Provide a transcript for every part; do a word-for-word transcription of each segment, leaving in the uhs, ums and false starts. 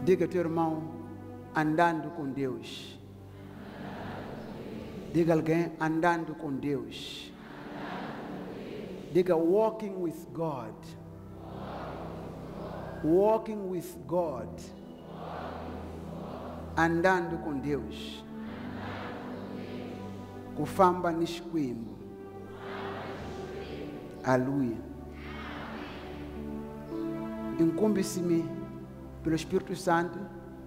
Diga teu irmão, andando com Deus. Diga alguém, andando com Deus. Diga, walking with God. Walking with God. Andando com Deus. Kufamba niskwimo. Aleluia. Incumbe-se-me pelo Espírito Santo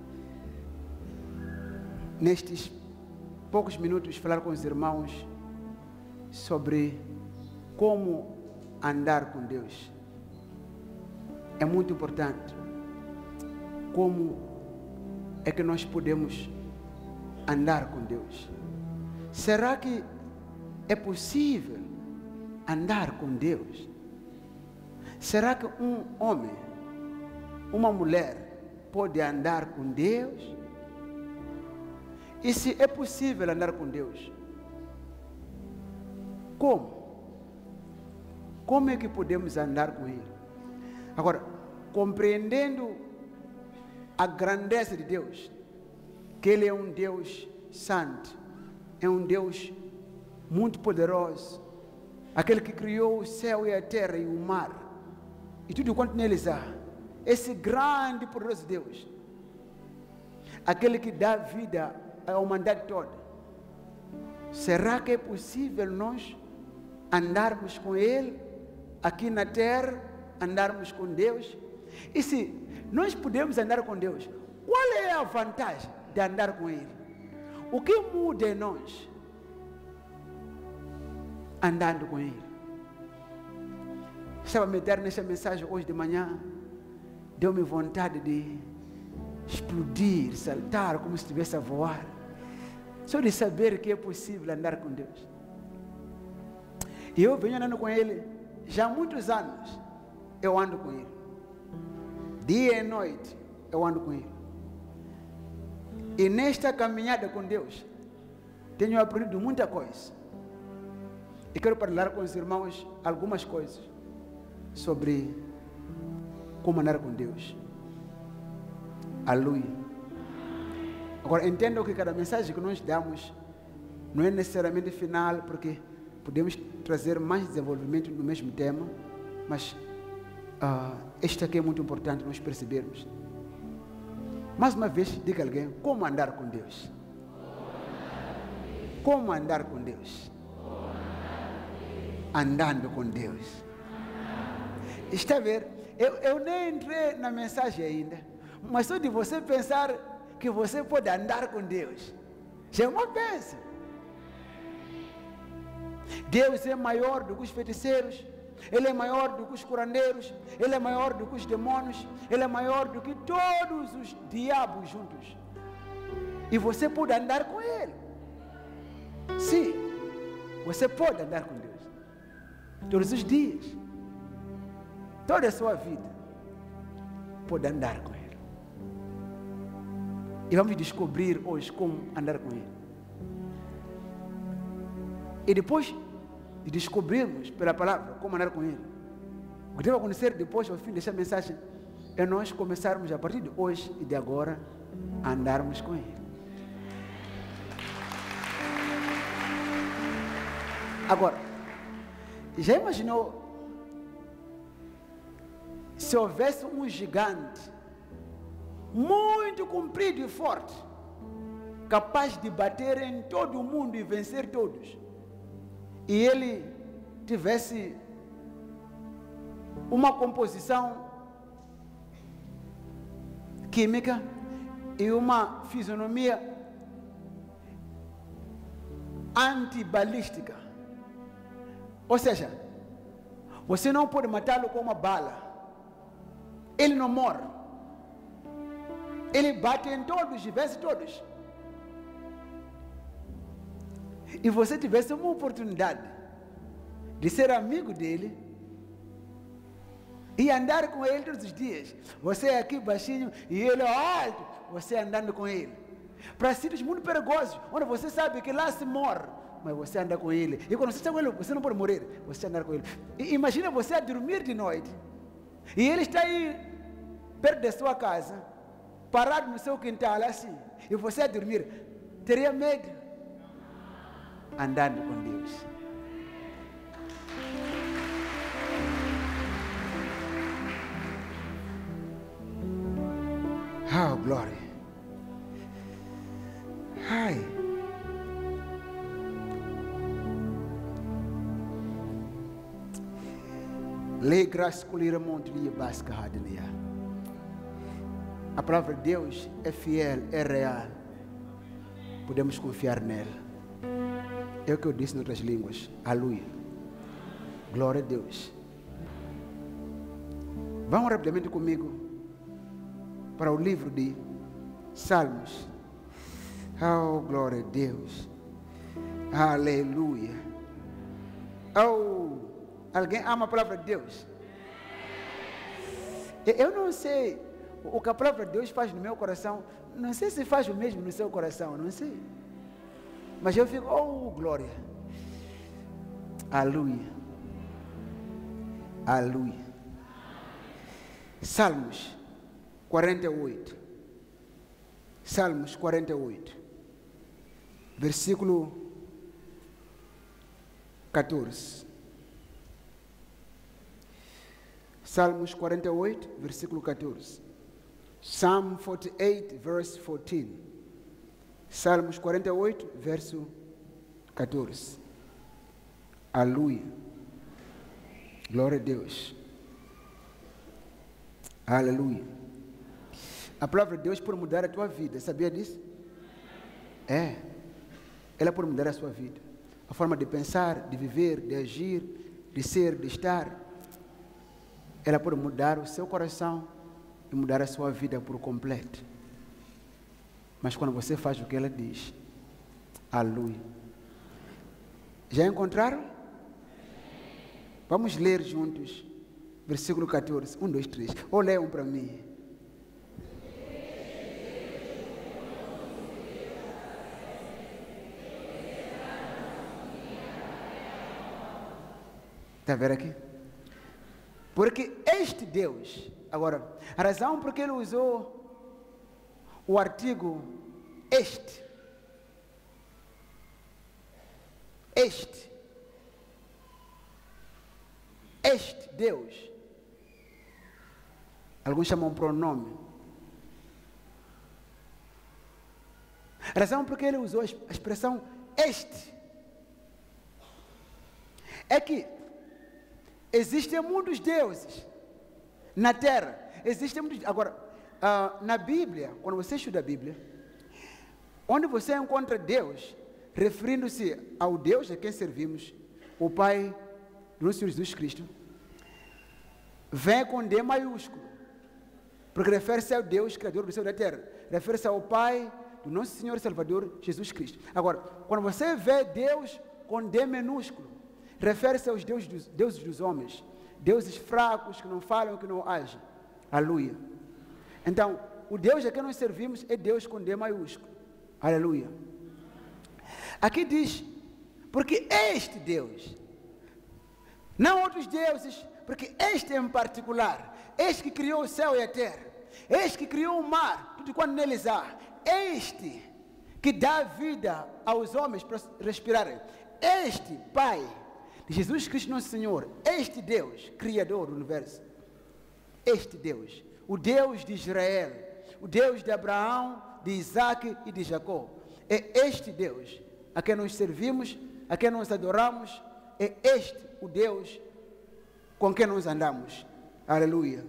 nestes poucos minutos falar com os irmãos sobre como andar com Deus. É muito importante. Como é que nós podemos andar com Deus? Será que é possível andar com Deus? Será que um homem, uma mulher pode andar com Deus? E se é possível andar com Deus, como? Como é que podemos andar com Ele? Agora, compreendendo a grandeza de Deus, que Ele é um Deus santo, é um Deus muito poderoso, aquele que criou o céu e a terra e o mar, e tudo quanto neles há, esse grande e poderoso Deus, aquele que dá vida à humanidade toda. Será que é possível nós andarmos com Ele aqui na terra, andarmos com Deus? E se nós podemos andar com Deus, qual é a vantagem de andar com Ele? O que muda em nós andando com Ele? Estava a meditar nessa mensagem hoje de manhã, deu-me vontade de explodir, saltar como se estivesse a voar, só de saber que é possível andar com Deus. E eu venho andando com Ele já há muitos anos. Eu ando com Ele dia e noite, eu ando com Ele. E nesta caminhada com Deus tenho aprendido muita coisa, e quero falar com os irmãos algumas coisas sobre como andar com Deus. Aleluia. Agora, entendam que cada mensagem que nós damos não é necessariamente final, porque podemos trazer mais desenvolvimento no mesmo tema, mas uh, este aqui é muito importante nós percebermos. Mais uma vez, diga a alguém, como andar com Deus? Como andar com Deus? Andando com Deus. Está a ver? Eu, eu nem entrei na mensagem ainda, mas só de você pensar que você pode andar com Deus, já é uma bênção. Deus é maior do que os feiticeiros, Ele é maior do que os curandeiros, Ele é maior do que os demônios, Ele é maior do que todos os diabos juntos. E você pode andar com Ele. Sim, você pode andar com Deus todos os dias, toda a sua vida pode andar com Ele. E vamos descobrir hoje como andar com Ele. E depois de descobrirmos pela palavra como andar com Ele, o que deve acontecer depois, ao fim dessa mensagem, é nós começarmos a partir de hoje e de agora a andarmos com Ele. Agora, já imaginou se houvesse um gigante muito comprido e forte, capaz de bater em todo o mundo e vencer todos, e ele tivesse uma composição química e uma fisionomia antibalística? Ou seja, você não pode matá-lo com uma bala, ele não morre, ele bate em todos e vence todos. E você tivesse uma oportunidade de ser amigo dele e andar com ele todos os dias, você é aqui baixinho e ele é alto, você andando com ele para sítios muito perigosos, onde você sabe que lá se morre, mas você anda com ele. E quando você está com ele, você não pode morrer, você andar com ele. E imagina você a dormir de noite e ele está aí perto da sua casa, parado no seu quintal assim, e você a dormir, teria medo? Andando com Deus. Oh, glória. Ai. Lei graça colher monte de basca radelia. A palavra de Deus é fiel, é real. Podemos confiar nela. É o que eu disse em outras línguas. Aleluia. Glória a Deus. Vamos rapidamente comigo para o livro de Salmos. Oh, glória a Deus. Aleluia. Oh, alguém ama a palavra de Deus? Eu não sei o que a palavra de Deus faz no meu coração. Não sei se faz o mesmo no seu coração, não sei. Mas eu fico, oh, glória. Aleluia. Aleluia. Salmos quarenta e oito. Salmos quarenta e oito. Versículo catorze. Salmos quarenta e oito, versículo catorze. Psalm forty-eight, verse fourteen. Salmos quarenta e oito, verso catorze. Aleluia. Glória a Deus. Aleluia. A palavra de Deus pode mudar a tua vida, sabia disso? É. Ela pode mudar a sua vida. A forma de pensar, de viver, de agir, de ser, de estar. Ela pode mudar o seu coração e mudar a sua vida por completo. Mas quando você faz o que ela diz, aleluia. Já encontraram? Vamos ler juntos. Versículo catorze. Um, dois, três. Ou leiam para mim. Está vendo aqui? Porque este Deus, agora, a razão por que ele usou o artigo este, este, este Deus, alguns chamam pronome. A razão por que ele usou a expressão este é que existem muitos deuses na terra. Existem muitos. Agora, uh, na Bíblia, quando você estuda a Bíblia, onde você encontra Deus, referindo-se ao Deus a quem servimos, o Pai do nosso Senhor Jesus Cristo, vem com D maiúsculo, porque refere-se ao Deus Criador do céu e da terra, refere-se ao Pai do nosso Senhor e Salvador Jesus Cristo. Agora, quando você vê Deus com D minúsculo, refere-se aos deuses dos, deuses dos homens, deuses fracos, que não falam, que não agem. Aleluia. Então, o Deus a quem nós servimos é Deus com D maiúsculo. Aleluia. Aqui diz, porque este Deus, não outros deuses, porque este em particular, este que criou o céu e a terra, este que criou o mar, tudo quanto neles há, este que dá vida aos homens para respirarem, este Pai, Jesus Cristo nosso Senhor, este Deus, Criador do universo, este Deus, o Deus de Israel, o Deus de Abraão, de Isaac e de Jacó, é este Deus a quem nós servimos, a quem nós adoramos, é este o Deus com quem nós andamos. Aleluia.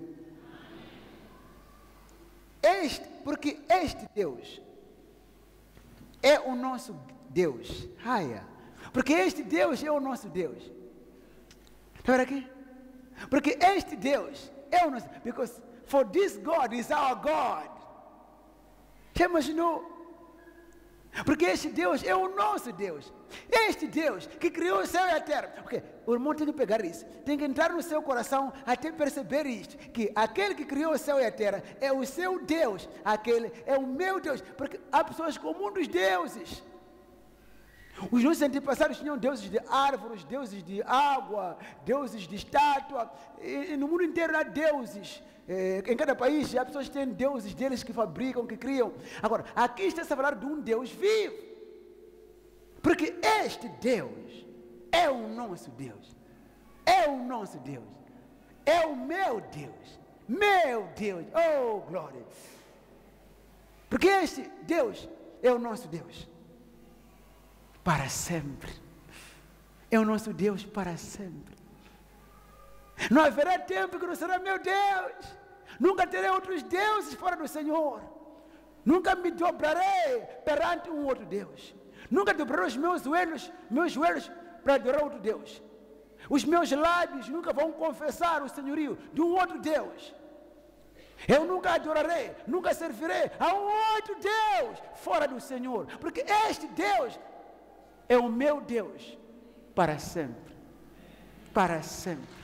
Este, porque este Deus é o nosso Deus. Raia. Porque este Deus é o nosso Deus. Está vendo aqui? Porque este Deus é o nosso. Because for this God is our God. Já imaginou? Porque este Deus é o nosso Deus. Este Deus que criou o céu e a terra. Porque o irmão tem que pegar isso. Tem que entrar no seu coração até perceber isto. Que aquele que criou o céu e a terra é o seu Deus. Aquele é o meu Deus. Porque há pessoas com muitos deuses. Os nossos antepassados tinham deuses de árvores, deuses de água, deuses de estátua. E, e no mundo inteiro há deuses. É, em cada país, as pessoas têm deuses deles que fabricam, que criam. Agora, aqui está-se a falar de um Deus vivo. Porque este Deus é o nosso Deus. É o nosso Deus. É o meu Deus. Meu Deus. Oh, glória. Porque este Deus é o nosso Deus. Para sempre. É o nosso Deus para sempre. Não haverá tempo que não será meu Deus. Nunca terei outros deuses fora do Senhor. Nunca me dobrarei perante um outro Deus. Nunca dobrarei os meus joelhos, meus joelhos para adorar outro Deus. Os meus lábios nunca vão confessar o senhorio de um outro Deus. Eu nunca adorarei, nunca servirei a um outro Deus fora do Senhor. Porque este Deus é o meu Deus para sempre. Para sempre.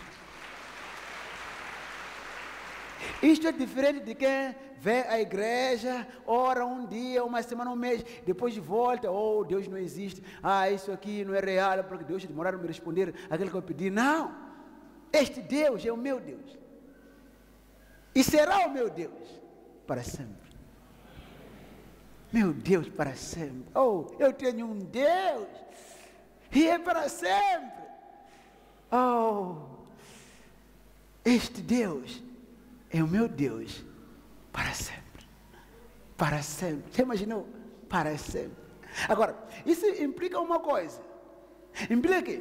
Isto é diferente de quem vem à igreja, ora um dia, uma semana, um mês, depois de volta, oh, Deus não existe, ah, isso aqui não é real, porque Deus demoraram a me responder aquilo que eu pedi. Não, este Deus é o meu Deus, e será o meu Deus para sempre. Meu Deus para sempre. Oh, eu tenho um Deus, e é para sempre. Oh, este Deus é o meu Deus para sempre. Para sempre. Você imaginou? Para sempre. Agora, isso implica uma coisa. Implica que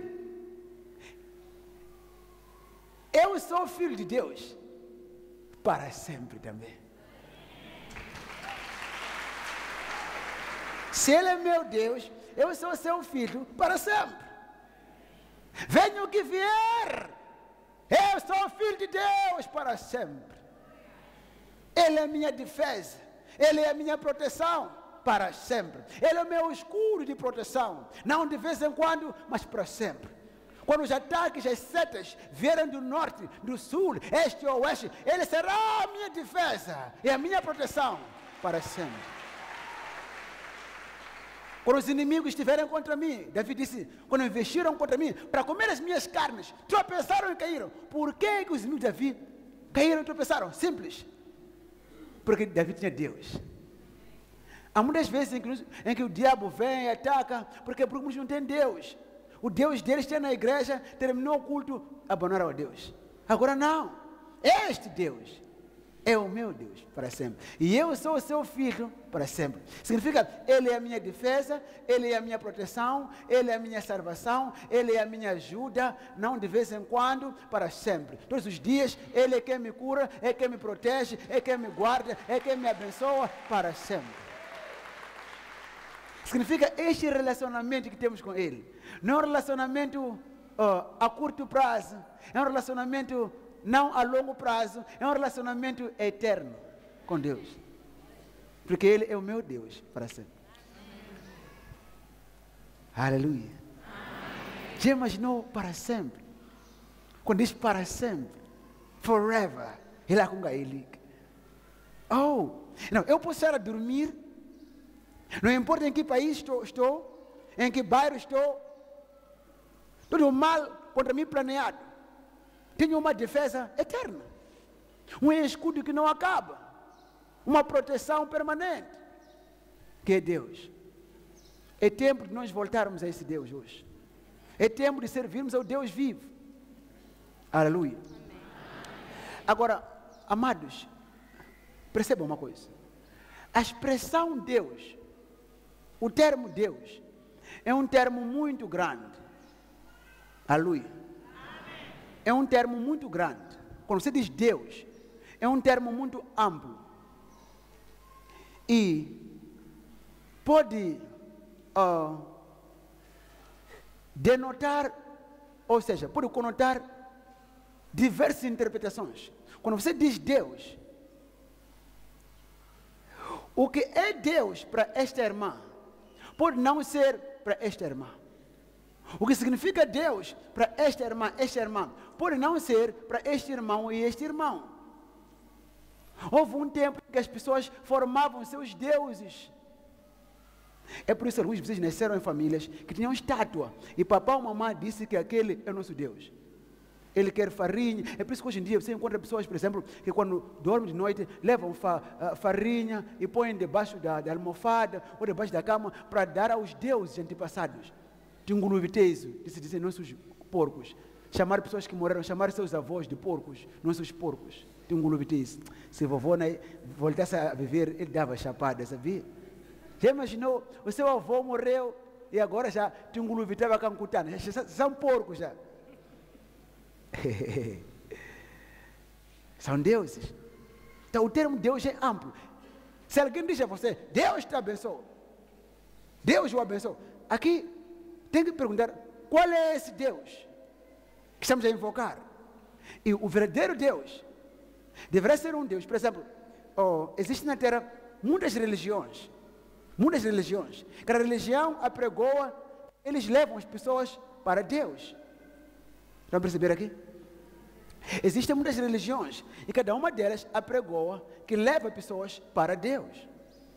eu sou filho de Deus para sempre também. Se Ele é meu Deus, eu sou seu filho para sempre. Venha o que vier, eu sou filho de Deus para sempre. Ele é a minha defesa, Ele é a minha proteção para sempre. Ele é o meu escudo de proteção, não de vez em quando, mas para sempre. Quando os ataques, as setas vierem do norte, do sul, este ou oeste, Ele será a minha defesa e a minha proteção para sempre. Quando os inimigos estiverem contra mim, Davi disse, quando investiram contra mim, para comer as minhas carnes, tropeçaram e caíram. Por que, que os inimigos de Davi caíram e tropeçaram? Simples. Porque Davi tinha Deus. Há muitas vezes em que, em que o diabo vem e ataca, porque muitos não têm Deus. O Deus deles está na igreja, terminou o culto, abandonaram a Deus. Agora não, este Deus é o meu Deus para sempre. E eu sou o seu filho para sempre. Significa, Ele é a minha defesa, Ele é a minha proteção, Ele é a minha salvação, Ele é a minha ajuda, não de vez em quando, para sempre. Todos os dias, Ele é quem me cura, é quem me protege, é quem me guarda, é quem me abençoa para sempre. Significa, este relacionamento que temos com Ele, não é um relacionamento uh, a curto prazo, é um relacionamento não a longo prazo, é um relacionamento eterno com Deus. Porque Ele é o meu Deus para sempre. Aleluia. Já imaginou para sempre? Quando diz para sempre, forever, Ele é com Ele. Oh, não, eu posso estar a dormir, não importa em que país estou, estou em que bairro estou, tudo mal contra mim planeado. Tenho uma defesa eterna, um escudo que não acaba, uma proteção permanente, que é Deus. É tempo de nós voltarmos a esse Deus hoje. É tempo de servirmos ao Deus vivo. Aleluia. Agora, amados, percebam uma coisa. A expressão Deus, o termo Deus, é um termo muito grande. Aleluia. É um termo muito grande. Quando você diz Deus, é um termo muito amplo. E pode uh, denotar, ou seja, pode conotar diversas interpretações. Quando você diz Deus, o que é Deus para esta irmã, pode não ser para esta irmã. O que significa Deus para esta irmã, esta irmã, pode não ser para este irmão e este irmão. Houve um tempo em que as pessoas formavam seus deuses. É por isso que alguns de vocês nasceram em famílias que tinham estátua. E papai ou mamãe disse que aquele é o nosso Deus. Ele quer farinha. É por isso que hoje em dia você encontra pessoas, por exemplo, que quando dormem de noite, levam fa, uh, farinha e põem debaixo da, da almofada ou debaixo da cama para dar aos deuses antepassados. Tinguluvitezo, disse dizem nossos porcos. Chamar pessoas que morreram, chamar seus avós de porcos, nossos porcos. Tinguluvitezo. Se vovô né, voltasse a viver, ele dava chapada, sabia? Já imaginou? O seu avô morreu e agora já tinguluvitava cancutana. Já são porcos já. São deuses. Então o termo Deus é amplo. Se alguém diz a você, Deus te abençoe, Deus o abençoe, aqui tem que perguntar, qual é esse Deus que estamos a invocar? E o verdadeiro Deus deverá ser um Deus. Por exemplo, oh, existe na Terra muitas religiões, muitas religiões. Cada religião apregoa, eles levam as pessoas para Deus. Estão a perceber aqui? Existem muitas religiões e cada uma delas apregoa que leva pessoas para Deus.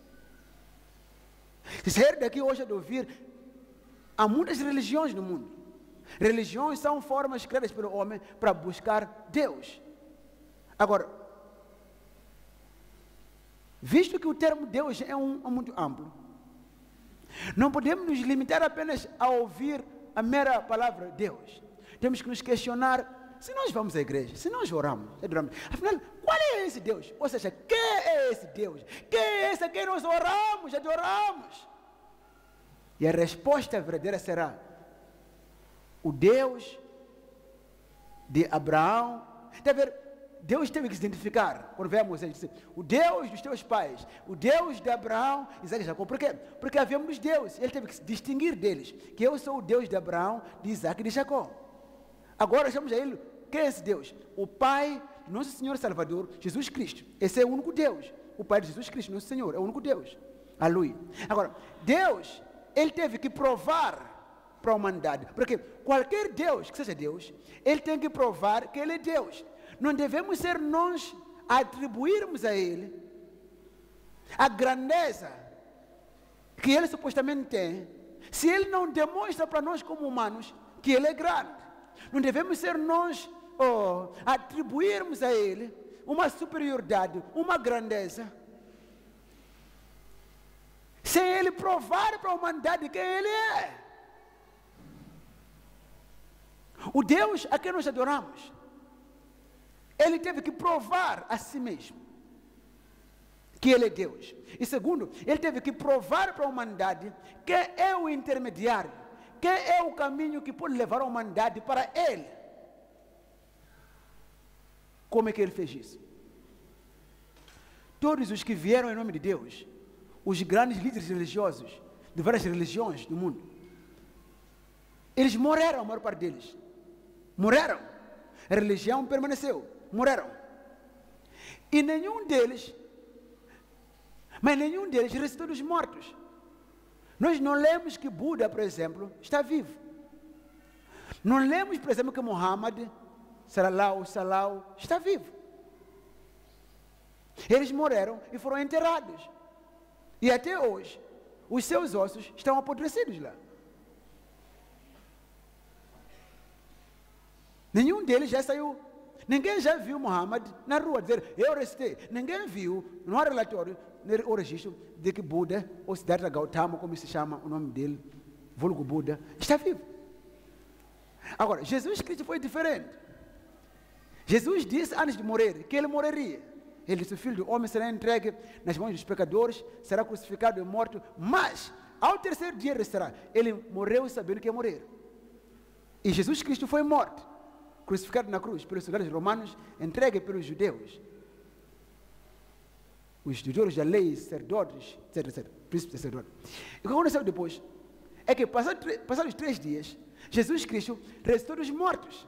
Se sair daqui hoje de ouvir, há muitas religiões no mundo. Religiões são formas criadas pelo homem para buscar Deus. Agora, visto que o termo Deus é um, é muito amplo, não podemos nos limitar apenas a ouvir a mera palavra Deus. Temos que nos questionar se nós vamos à igreja, se nós oramos, adoramos, afinal, qual é esse Deus? Ou seja, quem é esse Deus? Quem é esse a quem nós oramos, adoramos? E a resposta verdadeira será o Deus de Abraão. Está a ver? Deus teve que se identificar, quando veio a Moisés, disse, o Deus dos teus pais, o Deus de Abraão, Isaac e Jacó. Por quê? Porque havia muitos deuses, ele teve que se distinguir deles, que eu sou o Deus de Abraão, de Isaac e de Jacó. Agora chamamos a ele, quem é esse Deus? O Pai de nosso Senhor Salvador, Jesus Cristo. Esse é o único Deus. O Pai de Jesus Cristo, nosso Senhor, é o único Deus. Aleluia. Agora, Deus, ele teve que provar para a humanidade. Porque qualquer Deus que seja Deus, ele tem que provar que ele é Deus. Não devemos ser nós a atribuirmos a ele a grandeza que ele supostamente tem, se ele não demonstra para nós como humanos que ele é grande. Não devemos ser nós oh, a atribuirmos a ele uma superioridade, uma grandeza, sem ele provar para a humanidade quem ele é. O Deus a quem nós adoramos, ele teve que provar a si mesmo que ele é Deus. E segundo, ele teve que provar para a humanidade que é o intermediário, que é o caminho que pode levar a humanidade para ele. Como é que ele fez isso? Todos os que vieram em nome de Deus, os grandes líderes religiosos de várias religiões do mundo, eles morreram, a maior parte deles. Morreram. A religião permaneceu. Morreram. E nenhum deles, mas nenhum deles ressuscitou dos mortos. Nós não lemos que Buda, por exemplo, está vivo. Não lemos, por exemplo, que Muhammad, Salallahu, Salau, está vivo. Eles morreram e foram enterrados. E até hoje, os seus ossos estão apodrecidos lá. Nenhum deles já saiu. Ninguém já viu Muhammad na rua dizer, eu ressuscitei. Ninguém viu, não há relatório, o registro de que Buda, ou Siddhartha Gautama, como se chama o nome dele, vulgo Buda, está vivo. Agora, Jesus Cristo foi diferente. Jesus disse antes de morrer que ele morreria. Ele disse, o Filho do Homem será entregue nas mãos dos pecadores, será crucificado e morto, mas ao terceiro dia ressuscitará. Ele morreu sabendo que ia morrer. E Jesus Cristo foi morto, crucificado na cruz pelos soldados romanos, entregue pelos judeus. Os tutores da lei, sacerdotes, etc, etcétera. Príncipes sacerdotes. E o que aconteceu depois é que, passados, passados três dias, Jesus Cristo ressuscitou dos mortos.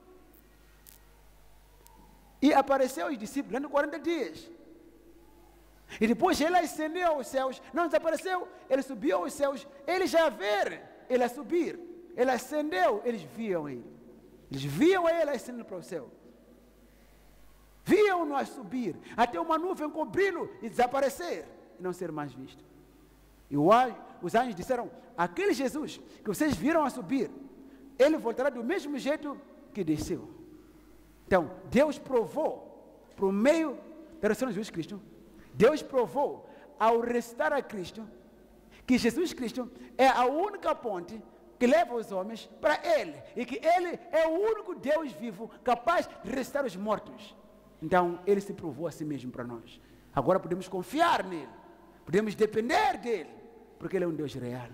E apareceu aos discípulos durante quarenta dias. E depois ele ascendeu aos céus, não desapareceu, ele subiu aos céus, eles já viram ele a subir, ele ascendeu, eles viam ele. Eles viam ele ascendendo para o céu. Viam-no a subir, até uma nuvem cobri-lo e desaparecer, e não ser mais visto. E o anjo, os anjos disseram, aquele Jesus que vocês viram a subir, ele voltará do mesmo jeito que desceu. Então, Deus provou, por meio da ressurreição de Jesus Cristo, Deus provou, ao ressuscitar a Cristo, que Jesus Cristo é a única ponte que leva os homens para Ele, e que Ele é o único Deus vivo capaz de ressuscitar os mortos. Então, Ele se provou a si mesmo para nós. Agora podemos confiar nele, podemos depender dele, porque Ele é um Deus real.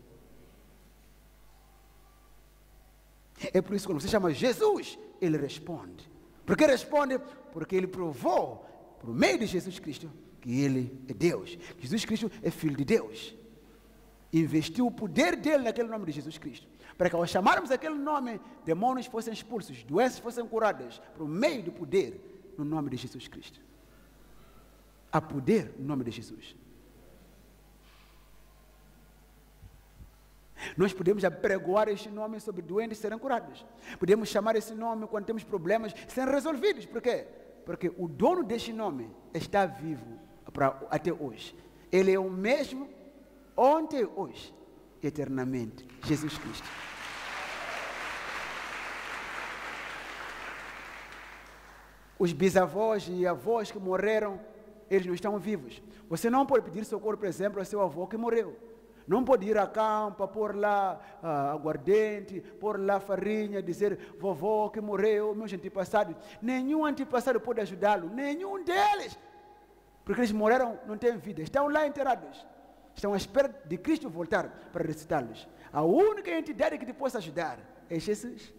É por isso que quando você chama Jesus, Ele responde. Por que responde? Porque Ele provou, por meio de Jesus Cristo, que Ele é Deus. Jesus Cristo é Filho de Deus. Investiu o poder dele naquele nome de Jesus Cristo, para que ao chamarmos aquele nome, demônios fossem expulsos, doenças fossem curadas, por meio do poder no nome de Jesus Cristo. Há poder no nome de Jesus. Nós podemos apregoar este nome sobre doentes serem curados. Podemos chamar esse nome quando temos problemas serem resolvidos. Por quê? Porque o dono deste nome está vivo pra, até hoje. Ele é o mesmo ontem, hoje, eternamente. Jesus Cristo. Os bisavós e avós que morreram, eles não estão vivos. Você não pode pedir socorro, por exemplo, ao seu avô que morreu. Não pode ir a campo, pôr lá ah, aguardente, pôr lá farinha, dizer, vovô que morreu, meus antepassados. Nenhum antepassado pode ajudá-lo, nenhum deles. Porque eles morreram, não têm vida, estão lá enterrados. Estão à espera de Cristo voltar para ressuscitá-los. A única entidade que te possa ajudar é Jesus.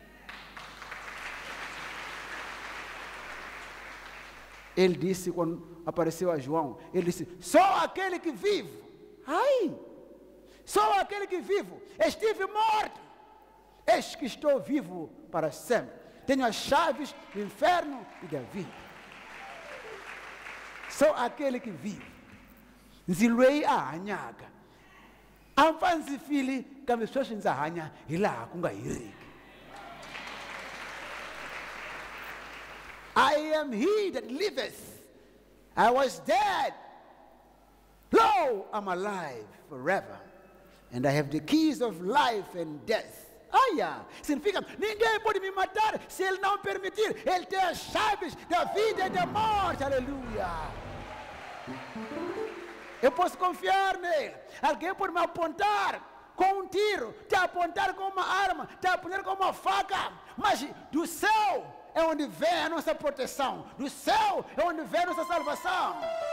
Ele disse, quando apareceu a João, ele disse, só aquele que vive, ai, só aquele que vivo, estive morto, eis que estou vivo para sempre. Tenho as chaves do inferno e da vida. Só aquele que vive. Nzilwei ahanyaga. Amfanzi fili kambe sweswi ndza hanya hilaha ku nga hiriki. I am he that liveth. I was dead. Lo, I'm alive forever. And I have the keys of life and death. Aya, significa, ninguém pode me matar se ele não permitir. Ele tem as chaves da vida e da morte. Aleluia. Eu posso confiar nele. Alguém pode me apontar com um tiro, te apontar com uma arma, te apontar com uma faca, mas do céu é onde vem a nossa proteção, do céu é onde vem a nossa salvação.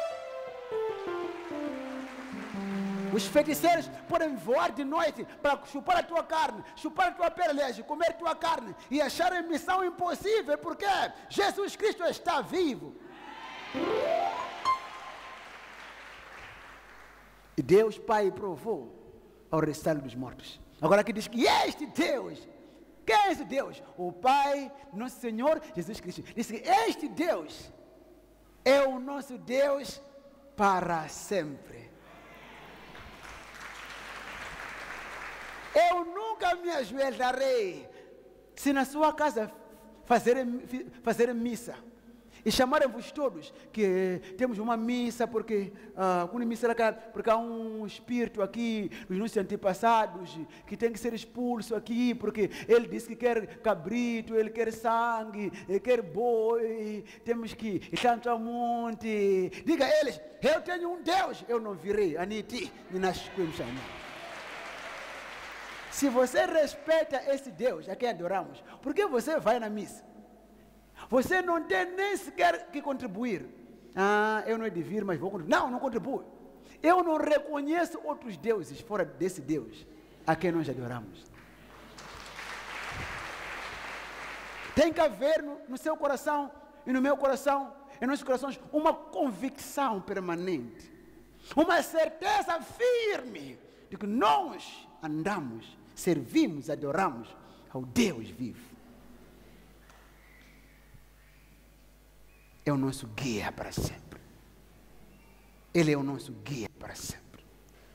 Os feiticeiros podem voar de noite para chupar a tua carne, chupar a tua pele, comer a tua carne e achar a missão impossível, porque Jesus Cristo está vivo. E Deus Pai provou ao ressuscitar dos mortos. Agora aqui diz que este Deus, quem é esse Deus? O Pai, nosso Senhor Jesus Cristo. Diz que este Deus é o nosso Deus para sempre. Eu nunca me ajoelharei se na sua casa fazerem, fazerem missa e chamarem-vos todos que temos uma missa porque, uh, uma missa porque há um espírito aqui dos nossos antepassados que tem que ser expulso aqui porque ele disse que quer cabrito, ele quer sangue, ele quer boi, temos que ir tanto ao monte. Diga a eles, eu tenho um Deus, eu não virei, aniti, me nasce. Se você respeita esse Deus a quem adoramos, por que você vai na missa? Você não tem nem sequer que contribuir. Ah, eu não é de vir, mas vou contribuir. Não, não contribuo. Eu não reconheço outros deuses fora desse Deus a quem nós adoramos. Tem que haver no, no seu coração e no meu coração, em nossos corações, uma convicção permanente. Uma certeza firme de que nós andamos, servimos, adoramos ao Deus vivo. É o nosso guia para sempre. Ele é o nosso guia para sempre.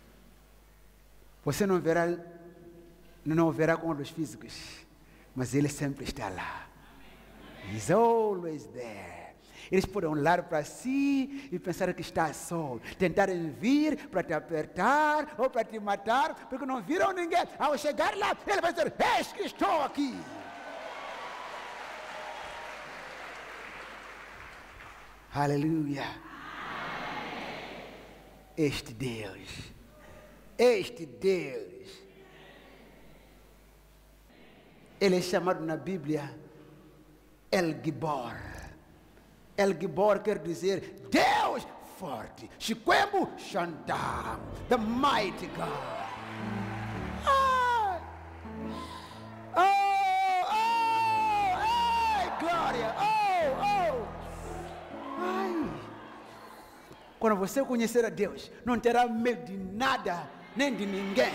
Você não verá, não verá com olhos físicos, mas Ele sempre está lá. He's always there. Eles podem olhar para si e pensar que está só. Tentarem vir para te apertar ou para te matar, porque não viram ninguém. Ao chegar lá, ele vai dizer, eis que estou aqui. Aleluia. Este Deus, este Deus, ele é chamado na Bíblia El Gibor. El Gibor quer dizer Deus forte. Shikwembu Shandam, the mighty God. Ah! Oh, oh, hey, glória, oh, oh. Ai. Quando você conhecer a Deus, não terá medo de nada, nem de ninguém.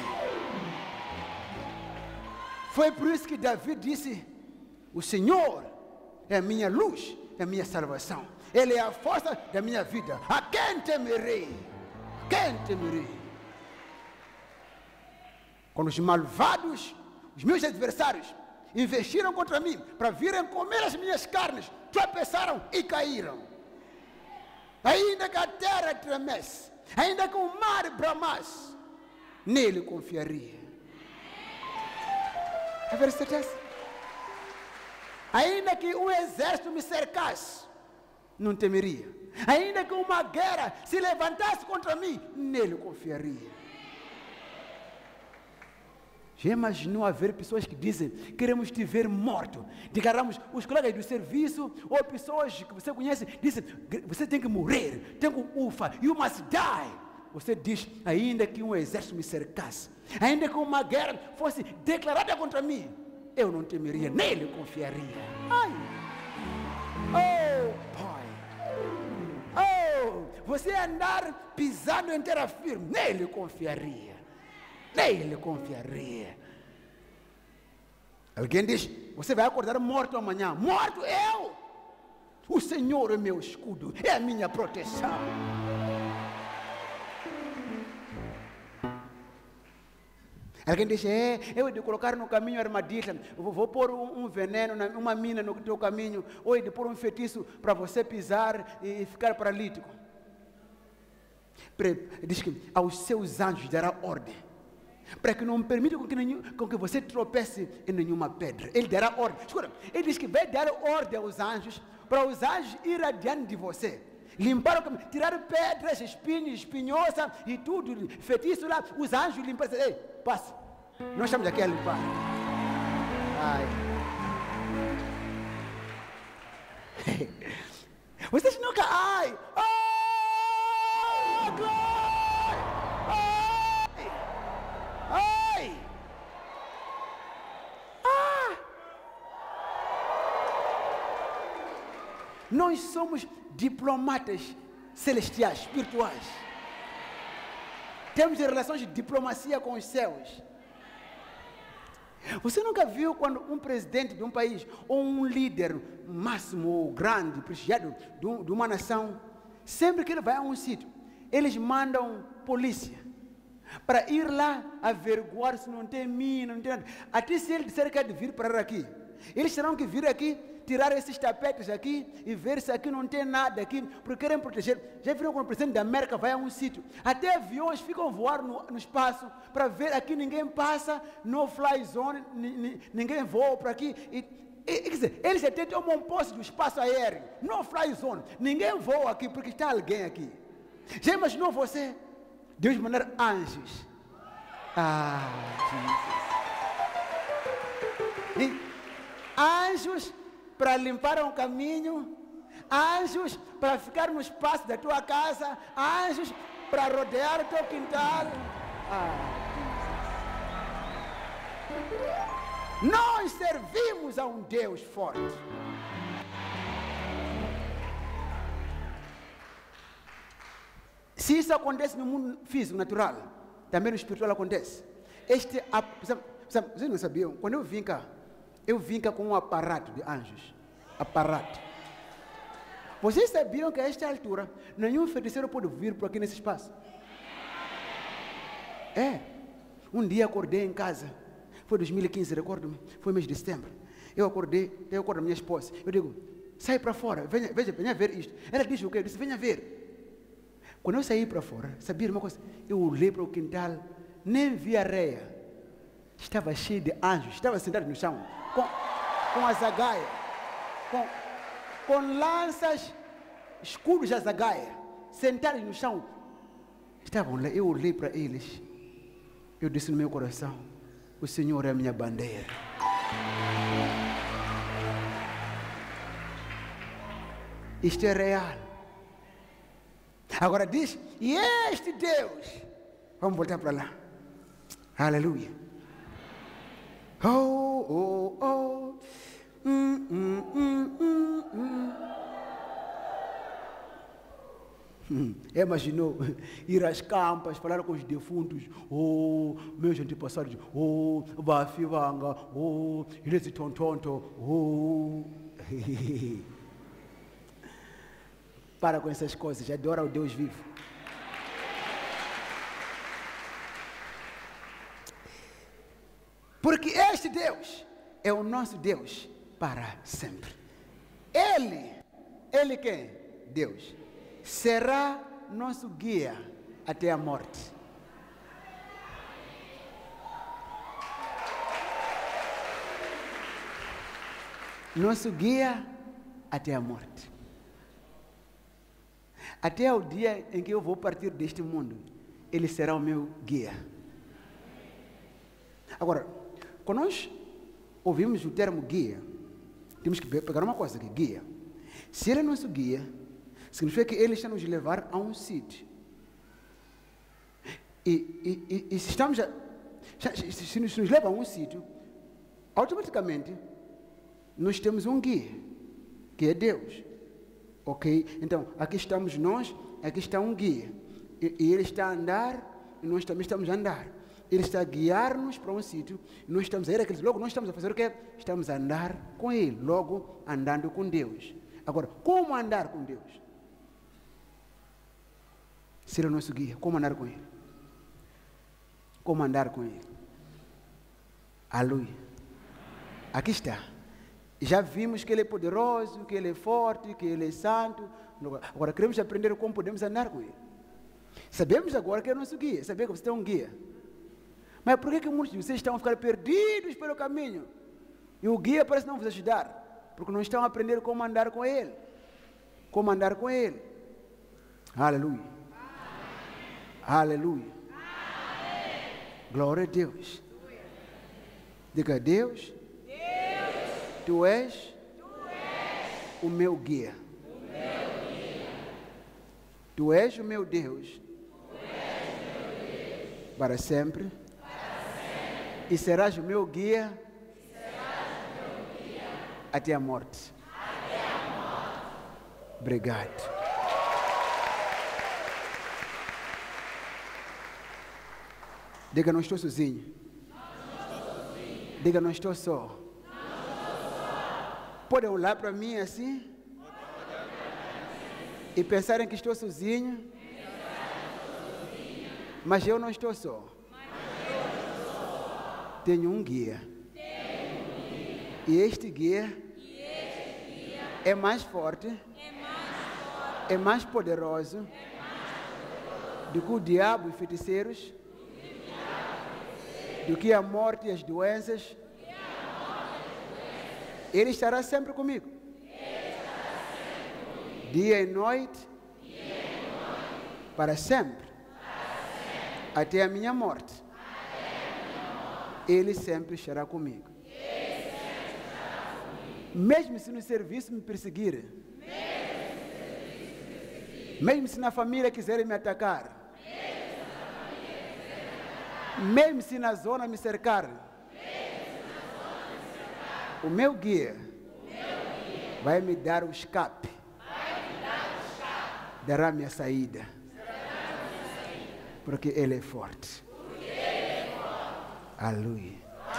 Foi por isso que Davi disse, o Senhor é a minha luz, é a minha salvação. Ele é a força da minha vida. A quem temerei? A quem temerei? Quando os malvados, os meus adversários, investiram contra mim para virem comer as minhas carnes, tropeçaram e caíram. Ainda que a terra tremesse, ainda que o mar bramasse, nele confiaria. É verdade? Ainda que o exército me cercasse, não temeria. Ainda que uma guerra se levantasse contra mim, nele confiaria. Já imaginou haver pessoas que dizem, queremos te ver morto. Declaramos, os colegas do serviço, ou pessoas que você conhece, dizem, você tem que morrer, tem que ufa, you must die. Você diz, ainda que um exército me cercasse, ainda que uma guerra fosse declarada contra mim, eu não temeria, nele confiaria. Ai! Oh, Pai! Oh, você andar pisando em terra firme, nele confiaria. Nele confiaria. Alguém diz, você vai acordar morto amanhã. Morto eu? O Senhor é meu escudo, é a minha proteção. Alguém diz, é, eu de colocar no caminho armadilha, vou, vou pôr um, um veneno, uma mina no teu caminho, ou de pôr um feitiço para você pisar e, e ficar paralítico. Diz que aos seus anjos dará ordem, para que não permita com que, nenhum, com que você tropece em nenhuma pedra. Ele dará ordem. Escuta, ele diz que vai dar ordem aos anjos, para os anjos ir adiante de você. Limpar o caminho, tirar pedras, espinhos, espinhosa e tudo, feitiço lá, os anjos limpar. Ei, passa. Nós estamos aqui a limpar. Ai. Vocês nunca, ai, oh, glória, ai, ai, ah. Nós somos diplomatas celestiais, espirituais. Temos relações de diplomacia com os céus. Você nunca viu quando um presidente de um país, ou um líder máximo, ou grande, prestigiado de, de uma nação, sempre que ele vai a um sítio, eles mandam polícia para ir lá averiguar se não tem mina, não tem nada. Até se ele disser que é de vir para aqui, eles terão que vir aqui, tirar esses tapetes aqui e ver se aqui não tem nada aqui, porque querem proteger. Já viram quando o presidente da América vai a um sítio, até aviões ficam voar no, no espaço para ver aqui ninguém passa, no fly zone, ninguém voa para aqui. E, e, quer dizer, eles até tomam posse do espaço aéreo, no fly zone, ninguém voa aqui porque está alguém aqui. Já imaginou você? Deus mandar anjos. Ah, Jesus. E anjos para limpar um caminho, anjos para ficar no espaço da tua casa, anjos para rodear o teu quintal. Ah. Nós servimos a um Deus forte. Se isso acontece no mundo físico, natural, também no espiritual acontece. Este, vocês não sabiam? Quando eu vim cá, eu vim cá com um aparato de anjos. Aparato. Vocês sabiam que a esta altura, nenhum feiticeiro pode vir por aqui nesse espaço? É. Um dia acordei em casa. Foi dois mil e quinze, recordo-me. Foi mês de setembro. Eu acordei, eu acordo a minha esposa. Eu digo, sai para fora, venha, veja, venha ver isto. Ela disse o quê? Eu disse, venha ver. Quando eu saí para fora, sabia uma coisa? Eu olhei para o quintal, nem vi areia. Estava cheio de anjos, estava sentado no chão, com, com a zagaia, com, com lanças, escudos da zagaia, sentados no chão. Estavam lá, eu olhei para eles. Eu disse no meu coração, o Senhor é a minha bandeira. Isto é real. Agora diz, e este Deus, vamos voltar para lá. Aleluia. Oh, oh, oh. Hum, hum, hum, hum, hum. Hum. Imaginou ir às campas, falar com os defuntos. Oh, meus antepassados. Oh, Bafivanga. Oh, esse tontonto. Oh. Para com essas coisas, adora o Deus vivo. Porque este Deus é o nosso Deus para sempre. Ele, Ele quem? Deus. Será nosso guia até a morte. Nosso guia até a morte. Até o dia em que eu vou partir deste mundo, Ele será o meu guia. Agora, quando nós ouvimos o termo guia, temos que pegar uma coisa aqui, guia. Se Ele é nosso guia, significa que Ele está nos levar a um sítio. E, e, e, e se estamos a, se nos, se nos leva a um sítio, automaticamente nós temos um guia, que é Deus. Ok? Então, aqui estamos nós, aqui está um guia. E, e Ele está a andar, e nós também estamos a andar. Ele está a guiar-nos para um sítio, e nós estamos a ir àqueles. Logo, nós estamos a fazer o quê? Estamos a andar com Ele, logo andando com Deus. Agora, como andar com Deus? Ser o nosso guia, como andar com Ele? Como andar com Ele? Aleluia. Aqui está. Já vimos que Ele é poderoso, que Ele é forte, que Ele é santo. Agora queremos aprender como podemos andar com Ele. Sabemos agora que é nosso guia. Sabemos que você tem um guia. Mas por que, que muitos de vocês estão a ficar perdidos pelo caminho? E o guia parece não vos ajudar. Porque não estão a aprender como andar com Ele. Como andar com Ele. Aleluia. Aleluia. Glória a Deus. Diga a Deus. Tu és, tu és o meu guia. O meu guia. Tu és o meu Deus. Tu és o meu Deus. Para sempre. Para sempre. E serás o meu guia. E serás o meu guia. Até a morte. Até a morte. Obrigado. Diga, não estou sozinho. Não estou sozinho. Diga, não estou só. Podem olhar para mim assim e pensarem que estou sozinho, mas eu não estou só. Tenho um guia. E este guia é mais forte, é mais poderoso do que o diabo e feiticeiros, do que a morte e as doenças. Ele estará sempre comigo. Sempre comigo. Dia e noite. Dia e noite. Para, sempre. Para sempre. Até a minha morte. A minha morte. Ele sempre estará comigo. Ele sempre estará comigo. Mesmo se no serviço me perseguirem. Mesmo, se Mesmo se na família quiserem me atacar. Mesmo se na família quiserem me atacar. Mesmo se na zona me cercarem. O meu guia, o meu guia vai me dar o escape, vai me dar o escape. Dará minha saída, dará minha saída. Porque Ele é forte. Porque Ele é forte. Aleluia.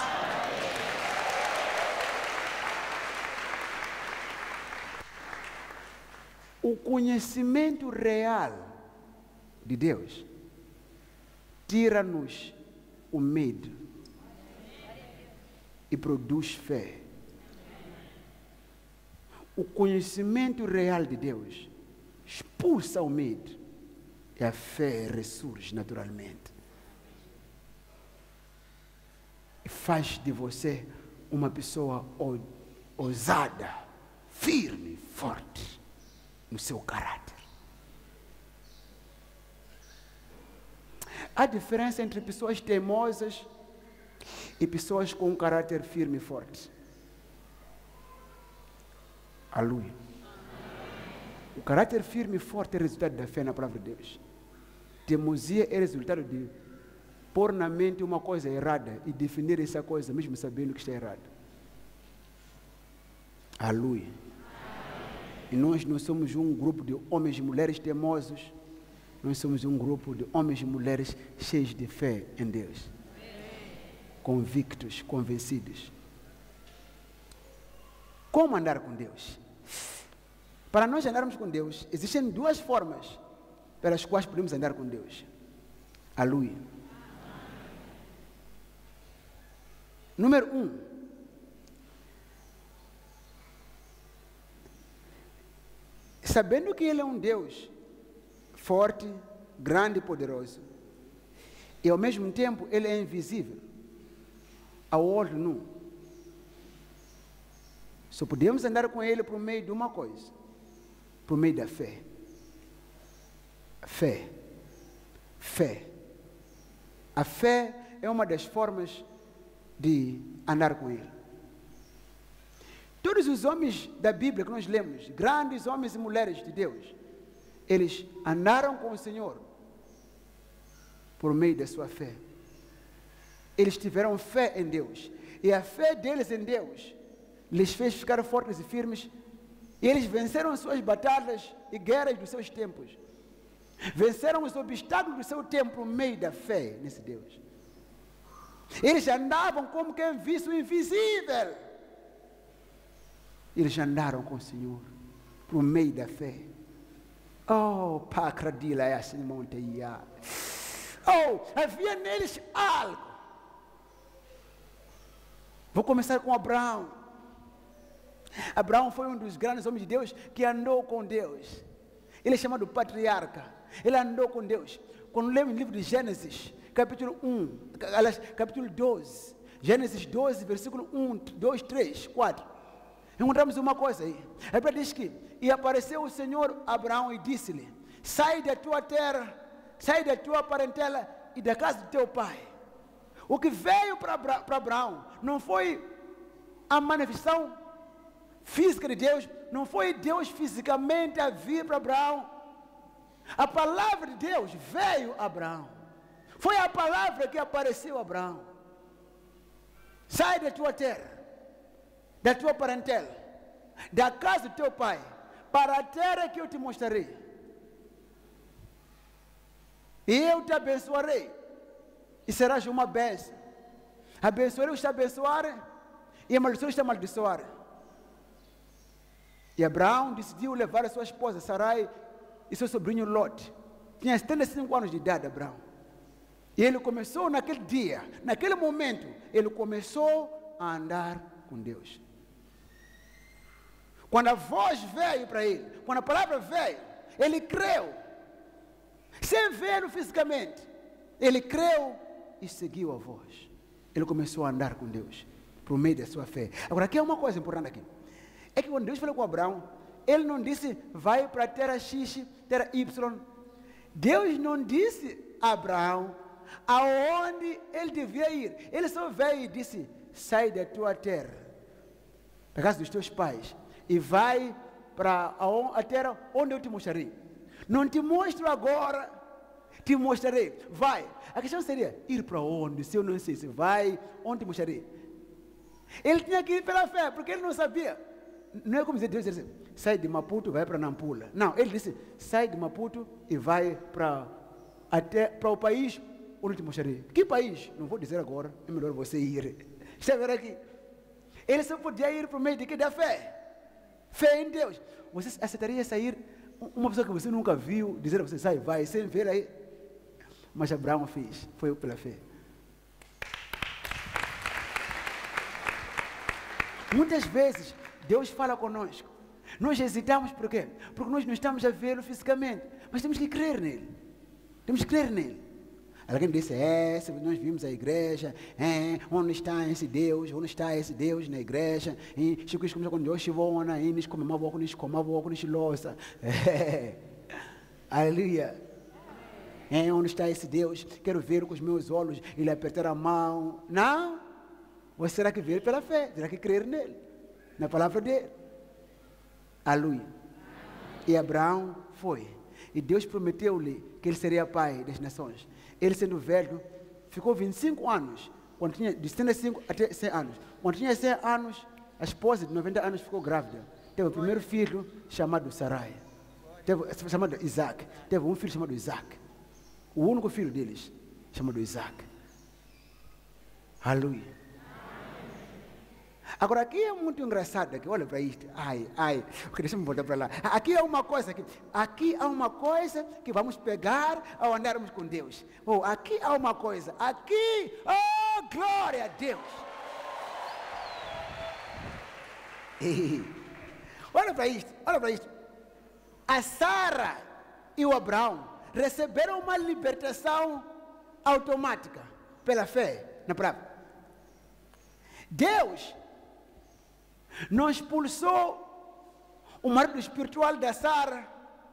O conhecimento real de Deus tira-nos o medo e produz fé. o conhecimento real de Deus expulsa o medo e a fé ressurge naturalmente. E faz de você uma pessoa ousada, firme, forte no seu caráter. Há diferença entre pessoas teimosas e pessoas com um caráter firme e forte. Aleluia. O caráter firme e forte é resultado da fé na palavra de Deus. Teimosia é resultado de pôr na mente uma coisa errada e definir essa coisa mesmo sabendo que está errado. Aleluia. E nós não somos um grupo de homens e mulheres teimosos, nós somos um grupo de homens e mulheres cheios de fé em Deus. Convictos, convencidos. Como andar com Deus? Para nós andarmos com Deus, existem duas formas pelas quais podemos andar com Deus. Aleluia. Número um. Sabendo que Ele é um Deus forte, grande e poderoso, e ao mesmo tempo Ele é invisível ao olho nu. Só podemos andar com Ele por meio de uma coisa, por meio da fé. Fé. Fé. A fé é uma das formas de andar com Ele. Todos os homens da Bíblia que nós lemos, grandes homens e mulheres de Deus, eles andaram com o Senhor por meio da sua fé. Eles tiveram fé em Deus. E a fé deles em Deus lhes fez ficar fortes e firmes. E eles venceram suas batalhas e guerras dos seus tempos. Venceram os obstáculos do seu tempo por meio da fé nesse Deus. Eles andavam como quem visse o invisível. Eles andaram com o Senhor por meio da fé. Oh, pacradila é assim monteia. Oh, havia neles algo. Vou começar com Abraão. Abraão foi um dos grandes homens de Deus que andou com Deus. Ele é chamado patriarca. Ele andou com Deus. Quando lemos o livro de Gênesis, capítulo um, aliás, capítulo doze, Gênesis doze, versículo um, dois, três, quatro, encontramos uma coisa aí. A Bíblia diz que, e apareceu o Senhor a Abraão e disse-lhe: sai da tua terra, sai da tua parentela e da casa do teu pai. O que veio para Abraão não foi a manifestação física de Deus, não foi Deus fisicamente a vir para Abraão. A palavra de Deus veio a Abraão. Foi a palavra que apareceu a Abraão. Sai da tua terra, da tua parentela, da casa do teu pai, para a terra que eu te mostrarei. E eu te abençoarei, e serás uma bênção. Abençoarei os que te abençoarem, e amaldiçoarei os que te amaldiçoarem. E Abraão decidiu levar a sua esposa Sarai e seu sobrinho Lot. Tinha setenta e cinco anos de idade, Abraão. E ele começou naquele dia, naquele momento, ele começou a andar com Deus. Quando a voz veio para ele, quando a palavra veio, ele creu. Sem ver fisicamente, ele creu e seguiu a voz. Ele começou a andar com Deus, por meio da sua fé. Agora, aqui é uma coisa importante aqui. É que quando Deus falou com Abraão, Ele não disse, vai para a terra X, terra Y. Deus não disse a Abraão aonde ele devia ir. Ele só veio e disse, sai da tua terra, da casa dos teus pais, e vai para a, a terra onde eu te mostrarei. Não te mostro agora, te mostrarei. Vai. A questão seria, ir para onde? Se eu não sei, se vai, onde te mostrarei? Ele tinha que ir pela fé, porque ele não sabia. Não é como dizer, Deus disse, sai de Maputo, vai para Nampula. Não, ele disse, sai de Maputo e vai para até para o país onde eu te mostrarei. Que país? Não vou dizer agora, é melhor você ir. Está vendo aqui? Ele só podia ir por meio de que? Da fé. Fé em Deus. Você aceitaria sair, uma pessoa que você nunca viu, dizer a você, sai, vai, sem ver aí. Mas Abraão fez, foi pela fé. Muitas vezes, Deus fala conosco, Nós hesitamos por quê? Porque nós não estamos a vê-lo fisicamente, mas temos que crer nele. Temos que crer nele. Alguém disse, é, se nós vimos a igreja, é, onde está esse Deus, onde está esse Deus na igreja, e Chico começou com Deus, Chivona, e nos comemos pouco, nos comemos pouco, nos louça. É, aleluia. É, onde está esse Deus? Quero ver com os meus olhos, ele apertar a mão. Não, você terá que ver pela fé, terá que crer nele, na palavra dele. Aleluia. E Abraão foi, e Deus prometeu-lhe que ele seria pai das nações. Ele sendo velho, ficou vinte e cinco anos, quando tinha, de setenta e cinco até cem anos. Quando tinha cem anos, a esposa de noventa anos ficou grávida. Teve o primeiro filho chamado Sarai, teve, chamado Isaac. Teve um filho chamado Isaac. O único filho deles, chamado Isaac. Aleluia. Agora, aqui é muito engraçado, aqui, olha para isto, ai, ai, deixa eu voltar para lá. Aqui há uma coisa, aqui, aqui há uma coisa que vamos pegar ao andarmos com Deus. Oh, aqui há uma coisa, aqui, oh, glória a Deus. E, olha para isto, olha para isto. A Sara e o Abraão receberam uma libertação automática pela fé na palavra. Deus não expulsou o marido espiritual da Sara.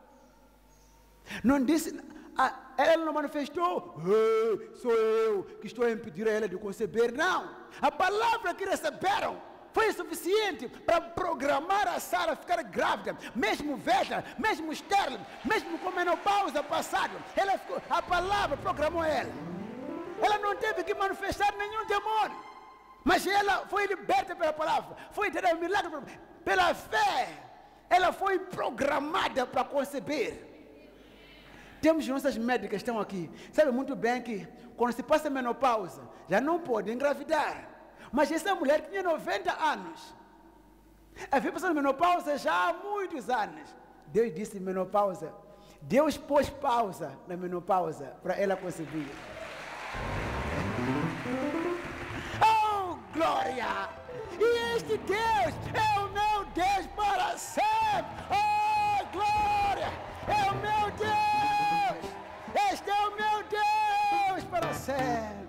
Não disse, a, ela não manifestou, hey, sou eu que estou a impedir a ela de conceber. Não, a palavra que receberam foi suficiente para programar a Sara a ficar grávida, mesmo velha, mesmo estéril, mesmo com menopausa passada. Ela ficou, a palavra programou ela. Ela não teve que manifestar nenhum demônio, mas ela foi liberta pela palavra, foi ter um milagre pela fé. Ela foi programada para conceber. Temos nossas médicas que estão aqui, sabe muito bem que quando se passa a menopausa, já não pode engravidar. Mas essa mulher tinha noventa anos. Ela veio passando menopausa já há muitos anos. Deus disse menopausa. Deus pôs pausa na menopausa para ela conceber. Oh, glória! E este Deus é o meu Deus para sempre. Oh, glória! É o meu Deus! Este é o meu Deus para sempre.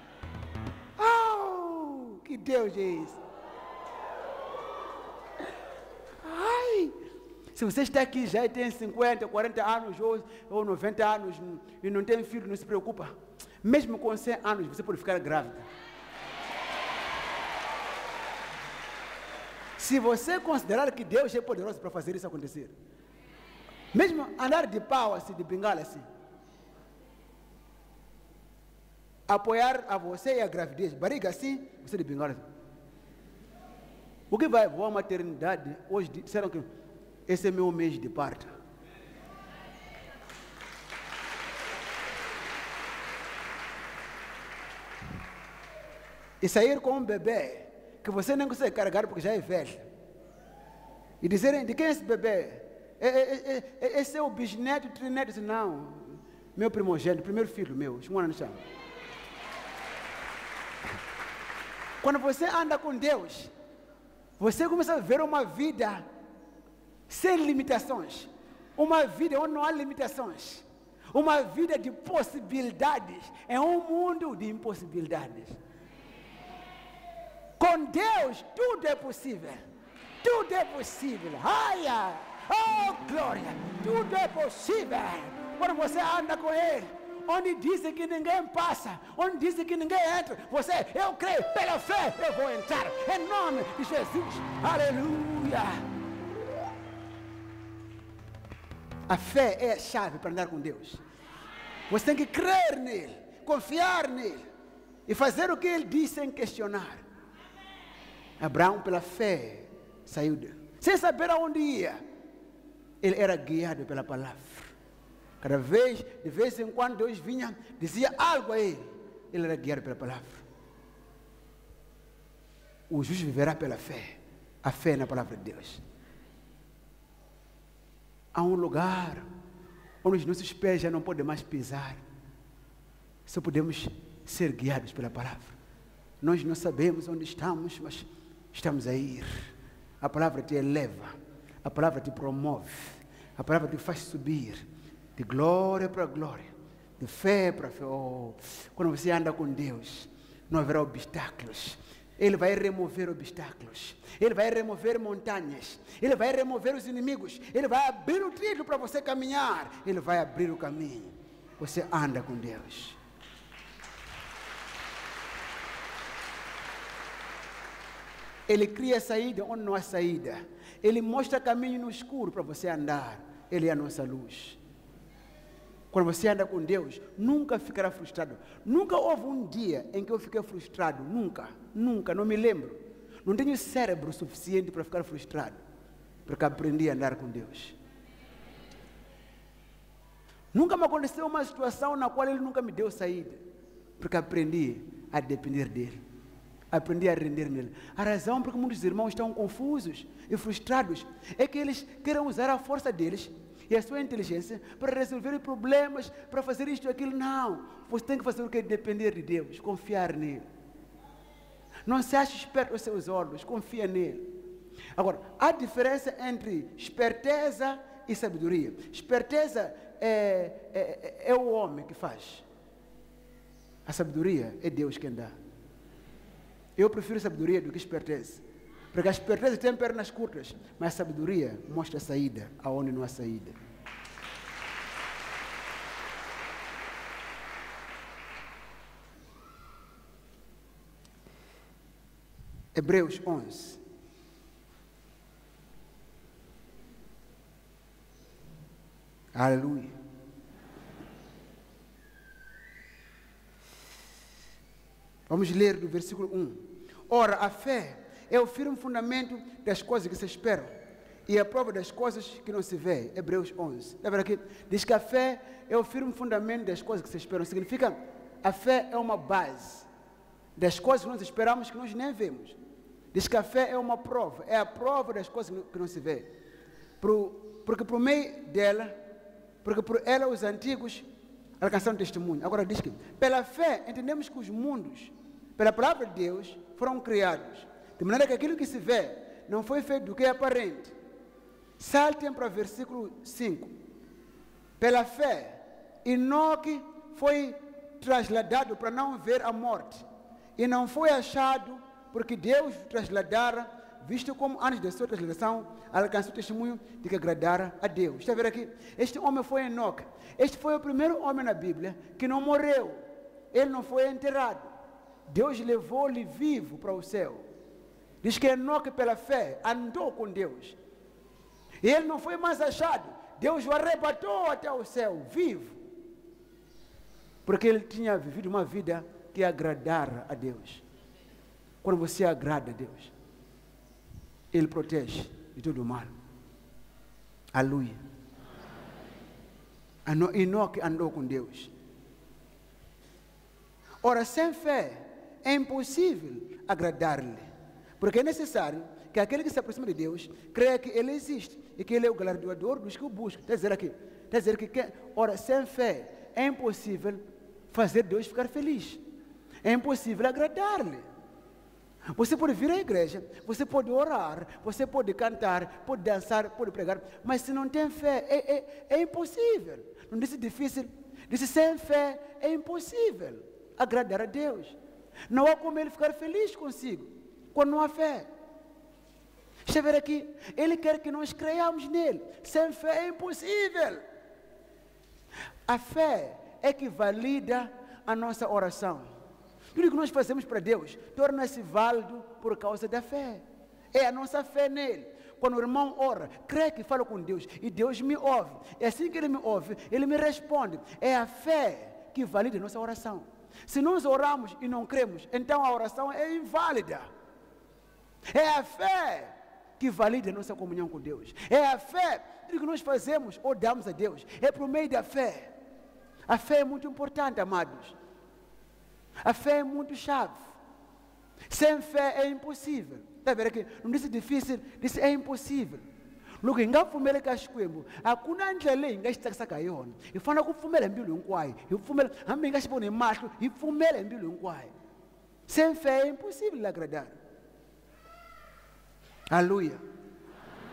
Oh, que Deus é esse? Ai! Se você está aqui já e tem cinquenta, quarenta anos ou, ou noventa anos e não tem filho, não se preocupa. Mesmo com cem anos você pode ficar grávida. Se você considerar que Deus é poderoso para fazer isso acontecer. Mesmo andar de pau assim, de bengala assim. Apoiar a você e a gravidez, barriga assim, você de bengala assim. O que vai voar a maternidade, hoje disseram que esse é meu mês de parto. E sair com um bebê que você nem consegue carregar porque já é velho. E dizerem, de quem é esse bebê? É, é, é, esse é o bisneto, trineto. Não, meu primogênito, primeiro filho meu, no chão. Quando você anda com Deus, você começa a ver uma vida sem limitações, uma vida onde não há limitações, uma vida de possibilidades, é um mundo de impossibilidades. Com Deus tudo é possível, tudo é possível, ai, ai, oh glória, tudo é possível, quando você anda com Ele. Onde dizem que ninguém passa, onde dizem que ninguém entra, você, eu creio, pela fé eu vou entrar, em nome de Jesus, aleluia. A fé é a chave para andar com Deus. Você tem que crer nele, confiar nele e fazer o que ele disse sem questionar. Abraão, pela fé, saiu de, sem saber aonde ia. Ele era guiado pela palavra. Cada vez, de vez em quando, Deus vinha, dizia algo a ele. Ele era guiado pela palavra. O justo viverá pela fé. A fé na palavra de Deus. Há um lugar onde os nossos pés já não podem mais pisar. Só podemos ser guiados pela palavra. Nós não sabemos onde estamos, mas estamos a ir. A palavra te eleva. A palavra te promove. A palavra te faz subir de glória para glória, de fé para fé. Oh, quando você anda com Deus, não haverá obstáculos. Ele vai remover obstáculos. Ele vai remover montanhas. Ele vai remover os inimigos. Ele vai abrir o trilho para você caminhar. Ele vai abrir o caminho. Você anda com Deus. Ele cria saída onde não há saída. Ele mostra caminho no escuro para você andar. Ele é a nossa luz. Quando você anda com Deus, nunca ficará frustrado. Nunca houve um dia em que eu fiquei frustrado. Nunca, nunca, não me lembro. Não tenho cérebro suficiente para ficar frustrado. Porque aprendi a andar com Deus. Nunca me aconteceu uma situação na qual Ele nunca me deu saída. Porque aprendi a depender dEle. Aprendi a render nele. A razão por que muitos irmãos estão confusos e frustrados é que eles querem usar a força deles e a sua inteligência para resolver problemas, para fazer isto e aquilo. Não, você tem que fazer o que? Depender de Deus, confiar nele. Não se ache esperto aos seus olhos, confia nele. Agora, há diferença entre esperteza e sabedoria. Esperteza é, é, é o homem que faz. A sabedoria é Deus quem dá. Eu prefiro sabedoria do que esperteza. Porque a esperteza tem pernas curtas, mas a sabedoria mostra a saída, aonde não há saída. Hebreus onze. Aleluia. Vamos ler do versículo um. Ora, a fé é o firme fundamento das coisas que se esperam e a prova das coisas que não se vê. Hebreus onze. Lembra aqui? Diz que a fé é o firme fundamento das coisas que se esperam. Significa, a fé é uma base das coisas que nós esperamos que nós nem vemos. Diz que a fé é uma prova, é a prova das coisas que não se vê. Por, porque por meio dela, porque por ela os antigos alcançaram testemunho. Agora diz que, pela fé, entendemos que os mundos, pela palavra de Deus, foram criados. De maneira que aquilo que se vê não foi feito do que é aparente. Saltem para o versículo cinco. Pela fé, Enoque foi trasladado para não ver a morte. E não foi achado porque Deus o trasladara, visto como antes da sua translação, alcançou o testemunho de que agradara a Deus. Está a ver aqui? Este homem foi Enoque. Este foi o primeiro homem na Bíblia que não morreu. Ele não foi enterrado. Deus levou-lhe vivo para o céu. Diz que Enoque, pela fé, andou com Deus. E ele não foi mais achado. Deus o arrebatou até o céu, vivo. Porque ele tinha vivido uma vida que agradara a Deus. Quando você agrada a Deus, Ele protege de todo o mal. Aleluia. Enoque andou com Deus. Ora, sem fé é impossível agradar-lhe. Porque é necessário que aquele que se aproxima de Deus creia que Ele existe e que Ele é o galardoador dos que o buscam. Está a dizer aqui, está a dizer que, que, ora, sem fé é impossível fazer Deus ficar feliz. É impossível agradar-lhe. Você pode vir à igreja, você pode orar, você pode cantar, pode dançar, pode pregar, mas se não tem fé, é, é, é impossível. Não disse difícil, disse sem fé é impossível agradar a Deus. Não há como Ele ficar feliz consigo, quando não há fé. Deixa eu ver aqui, Ele quer que nós creiamos nele, sem fé é impossível. A fé é que valida a nossa oração. Tudo que nós fazemos para Deus torna-se válido por causa da fé. É a nossa fé nele. Quando o irmão ora, crê que fala com Deus e Deus me ouve. E assim que Ele me ouve, Ele me responde. É a fé que valida a nossa oração. Se nós oramos e não cremos, então a oração é inválida. É a fé que valida a nossa comunhão com Deus. É a fé, tudo que nós fazemos ou damos a Deus, é por meio da fé. A fé é muito importante, amados. A fé é muito chave. Sem fé é impossível. Está a ver aqui? Não disse difícil, disse é impossível. Look, ngafumele kashkwembu akuna ndlela engashitsakisaka yona. Ifana kufumela impilo hinkwayo. Ifumela hambe ngashibone mahlo, ifumela impilo hinkwayo. Sem fé é impossível agradar. Aleluia.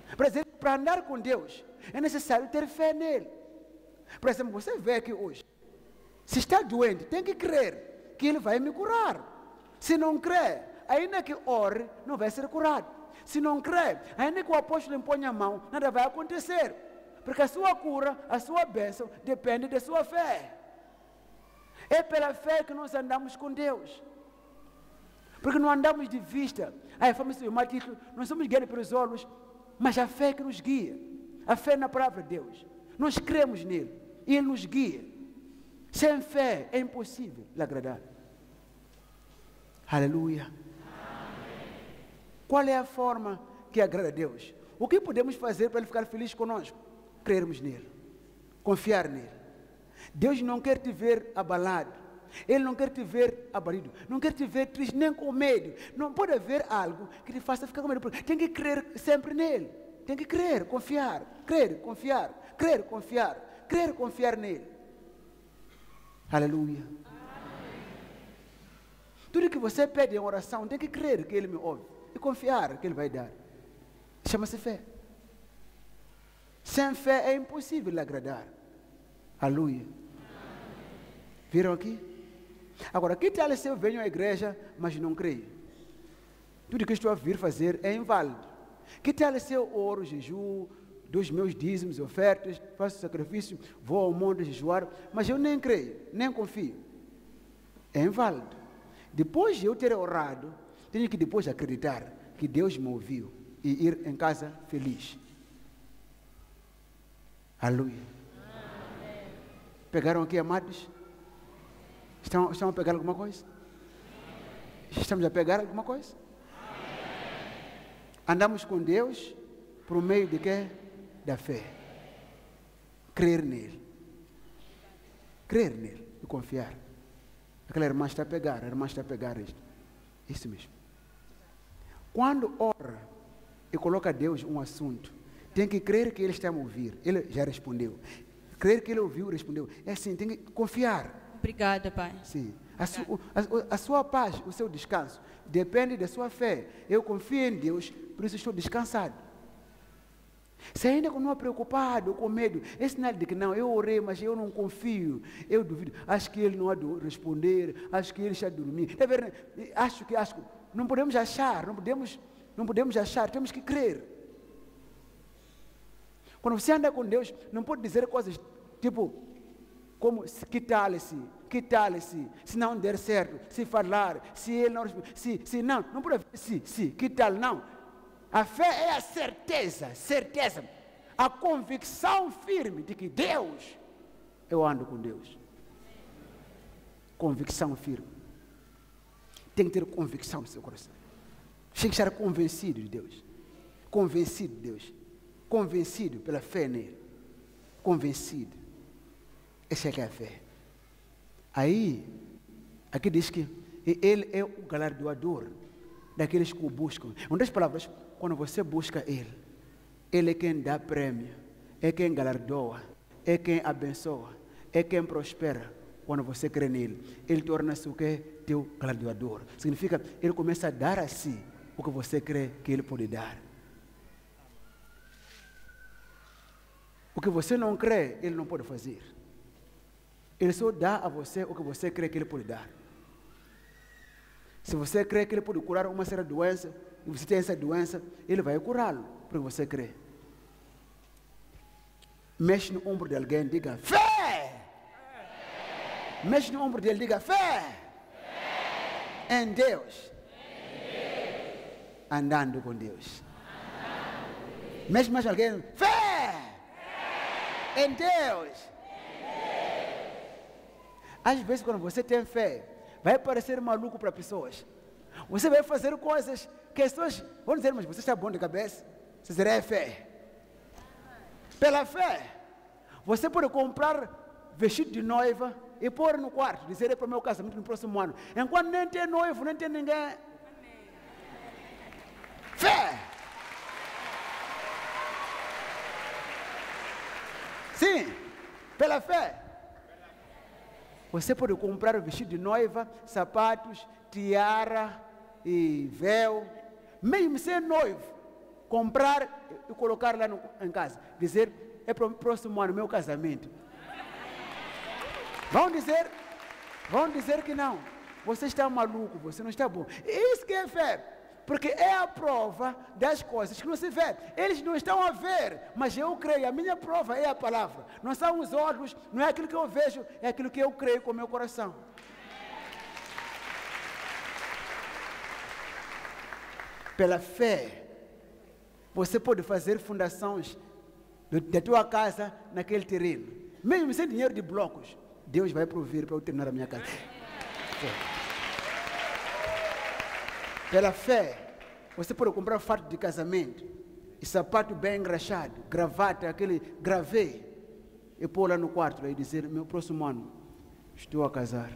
Por exemplo, para andar com Deus, é necessário ter fé nele. Por exemplo, você vê aqui hoje, se está doente, tem que crer que ele vai me curar. Se não crer, ainda que ore, não vai ser curado. Se não crer, ainda que o apóstolo impõe a mão, nada vai acontecer. Porque a sua cura, a sua bênção, depende da sua fé. É pela fé que nós andamos com Deus. Porque não andamos de vista. Aí, nós somos guiados pelos olhos, mas a fé que nos guia. A fé na palavra de Deus. Nós cremos nele e ele nos guia. Sem fé é impossível lhe agradar. Aleluia. Amém. Qual é a forma que agrada a Deus? O que podemos fazer para ele ficar feliz conosco? Crermos nele, confiar nele. Deus não quer te ver abalado, ele não quer te ver abalido, não quer te ver triste nem com medo. Não pode haver algo que te faça ficar com medo. Tem que crer sempre nele, tem que crer, confiar, crer, confiar, crer, confiar, crer, confiar nele. Aleluia. Amém. Tudo que você pede em oração, tem que crer que ele me ouve e confiar que ele vai dar. Chama-se fé. Sem fé é impossível lhe agradar. Aleluia. Viram aqui? Agora, que tal se eu venho à igreja, mas não creio? Tudo que estou a vir fazer é inválido. Que tal se eu oro, jejum, dos meus dízimos, ofertas, faço sacrifício, vou ao monte jejuar, mas eu nem creio, nem confio? É inválido. Depois de eu ter orado, tenho que depois acreditar que Deus me ouviu e ir em casa feliz. Aleluia. Amém. Pegaram aqui, amados? Estão, estão a pegar alguma coisa? Estamos a pegar alguma coisa? Andamos com Deus por meio de quê? Da fé. Crer nele. Crer nele e confiar. Aquela irmã está a pegar, a irmã está a pegar isto. Isso mesmo. Quando ora e coloca a Deus um assunto, tem que crer que ele está a me ouvir. Ele já respondeu. Crer que ele ouviu, respondeu. É assim, tem que confiar. Obrigada, Pai. Sim. A, su, a, a sua paz, o seu descanso, depende da sua fé. Eu confio em Deus, por isso estou descansado. Se ainda continua preocupado, com medo, é sinal de que não, eu orei, mas eu não confio, eu duvido, acho que ele não há de responder, acho que ele está a dormir. É verdade, acho que, acho que, não podemos achar, não podemos, não podemos achar, temos que crer. Quando você anda com Deus, não pode dizer coisas tipo, como, que tal se, que tal se, se não der certo, se falar, se ele não responder, se, se não, não pode haver se, se, que tal, não. A fé é a certeza, certeza, a convicção firme de que Deus, eu ando com Deus. Convicção firme. Tem que ter convicção no seu coração. Tem que estar convencido de Deus. Convencido de Deus. Convencido pela fé nele. Convencido. Essa é que é a fé. Aí, aqui diz que ele é o galardoador daqueles que o buscam. Em outras palavras, quando você busca ele, ele é quem dá prêmio, é quem galardoa, é quem abençoa, é quem prospera. Quando você crê nele, ele torna-se o que? Teu galardoador. Significa, ele começa a dar a si o que você crê que ele pode dar. O que você não crê, ele não pode fazer. Ele só dá a você o que você crê que ele pode dar. Se você crê que ele pode curar uma certa doença, e você tem essa doença, ele vai curá-lo, porque você crê. Mexe no ombro de alguém, diga fé! Fé. Mexe no ombro dele, diga fé! Fé. Em Deus. Em Deus. Andando com Deus. Andando com Deus. Mexe mais alguém, fé! Fé. Em Deus. Às vezes, quando você tem fé, vai parecer maluco para pessoas. Você vai fazer coisas que as pessoas vão dizer, mas você está bom de cabeça? Você dirá, é fé. Pela fé, você pode comprar vestido de noiva e pôr no quarto, dizer, é para o meu casamento no próximo ano. Enquanto nem tem noivo, nem tem ninguém. Fé. Sim, pela fé. Você pode comprar o vestido de noiva, sapatos, tiara e véu, mesmo sem noivo. comprar e colocar lá no, em casa. Dizer, é para o próximo ano, meu casamento. Vão dizer, vão dizer que não. Você está maluco, você não está bom. Isso que é fé. Porque é a prova das coisas que não se vê. Eles não estão a ver, mas eu creio. A minha prova é a palavra. Não são os olhos, não é aquilo que eu vejo, é aquilo que eu creio com o meu coração. Pela fé, você pode fazer fundações da tua casa naquele terreno. Mesmo sem dinheiro de blocos, Deus vai prover para eu terminar a minha casa. Fé. Pela fé, você pode comprar fato de casamento, e sapato bem engraxado, gravata, aquele gravê, e pôr lá no quarto e dizer, meu próximo ano, estou a casar.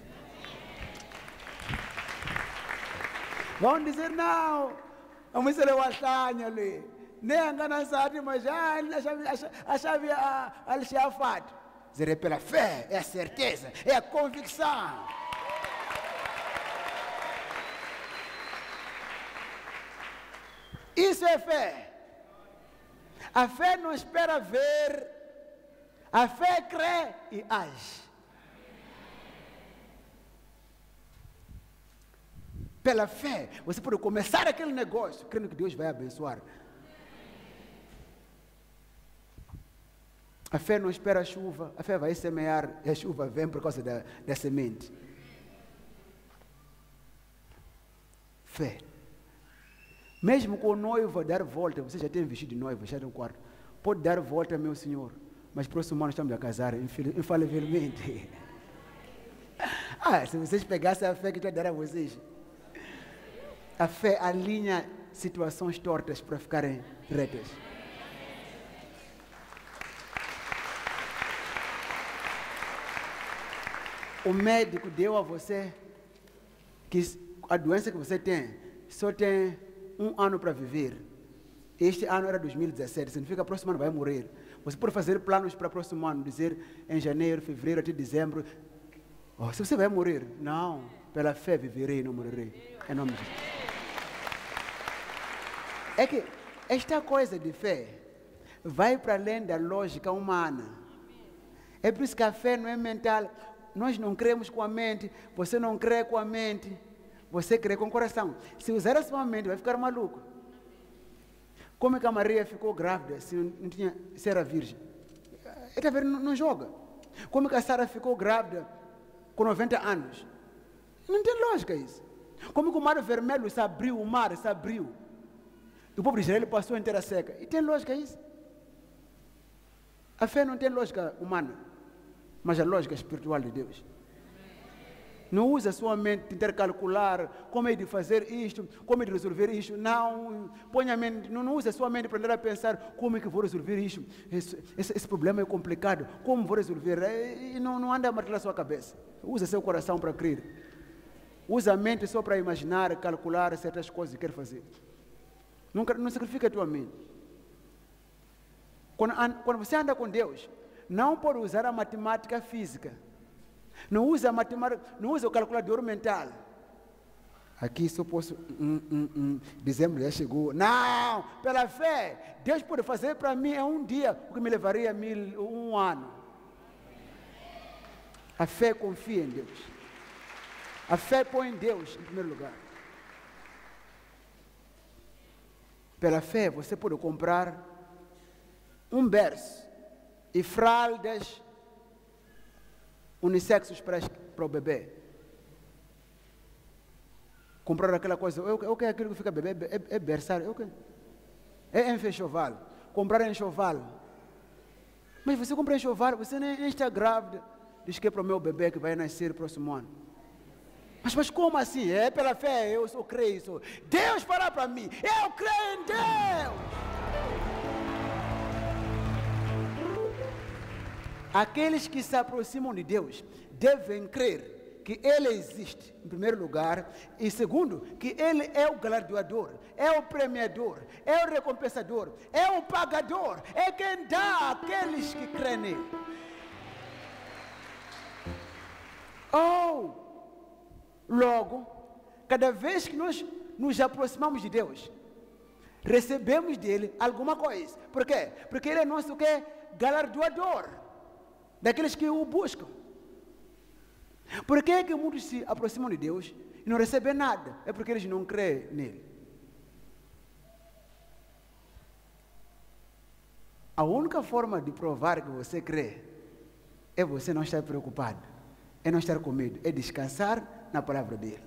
Vão dizer, não, vamos ser o atanha ali, nem a enganançada, mas já a chave a fato. Dizer, é pela fé, é a certeza, é a convicção. Isso é fé. A fé não espera ver, a fé crê e age. Pela fé, você pode começar aquele negócio, crendo que Deus vai abençoar. A fé não espera a chuva, a fé vai semear e a chuva vem por causa da, da semente. Fé. Mesmo com o noivo dar volta, você já tem vestido de noivo, já tem um quarto. Pode dar volta, meu senhor, mas próximo ano estamos a casar, infalivelmente. Ah, se vocês pegassem a fé que já dará a vocês. A fé alinha situações tortas para ficarem retas. O médico deu a você que a doença que você tem só tem um ano para viver. Este ano era dois mil e dezessete, significa que o próximo ano vai morrer. Você pode fazer planos para o próximo ano, dizer em janeiro, fevereiro, até dezembro. Oh, se você vai morrer, não, pela fé viverei e não morrerei. Em nome de Jesus. É que esta coisa de fé vai para além da lógica humana. É por isso que a fé não é mental. Nós não cremos com a mente, você não crê com a mente. Você crê com o coração. Se usar a sua mente, vai ficar maluco. Como é que a Maria ficou grávida se, não tinha, se era virgem? Ele não, não joga. Como é que a Sara ficou grávida com noventa anos? Não tem lógica isso. Como é que o mar vermelho se abriu, o mar se abriu? E o povo de Israel passou inteira seca. E tem lógica isso? A fé não tem lógica humana, mas a lógica espiritual de Deus. Não usa a sua mente de tentar calcular como é de fazer isto, como é de resolver isto. Não, põe a mente, não, não usa a sua mente para tentar pensar como é que vou resolver isto. Esse, esse, esse problema é complicado, como vou resolver? E não, não anda a martelar a sua cabeça. Usa seu coração para crer. Usa a mente só para imaginar, calcular certas coisas que quer fazer. Não, não sacrifica a tua mente. Quando, quando você anda com Deus, não pode usar a matemática física. Não usa a matemática, não usa o calculador mental. Aqui só posso, hum, hum, hum, dezembro já chegou. Não, pela fé, Deus pode fazer para mim em um dia o que me levaria mil, um ano. A fé confia em Deus. A fé põe em Deus em primeiro lugar. Pela fé, você pode comprar um berço e fraldas unissexos para, para o bebê. Comprar aquela coisa, eu, eu quero aquilo que fica bebê, é, é berçário, eu quero. É enxoval. Comprar enxoval. Mas você compra enxoval, você nem está grávida. Diz que é para o meu bebê que vai nascer no próximo ano. Mas, mas como assim? É pela fé, eu sou creio. Sou. Deus fará para mim. Eu creio em Deus. Aqueles que se aproximam de Deus devem crer que Ele existe, em primeiro lugar, e segundo, que Ele é o galardoador, é o premiador, é o recompensador, é o pagador, é quem dá àqueles que creem nele. Oh, logo, cada vez que nós nos aproximamos de Deus, recebemos dele alguma coisa. Por quê? Porque ele é nosso o quê? Galardoador daqueles que o buscam. Por que que muitos se aproximam de Deus e não recebem nada? É porque eles não creem nele. A única forma de provar que você crê é você não estar preocupado, é não estar com medo, é descansar na palavra dele.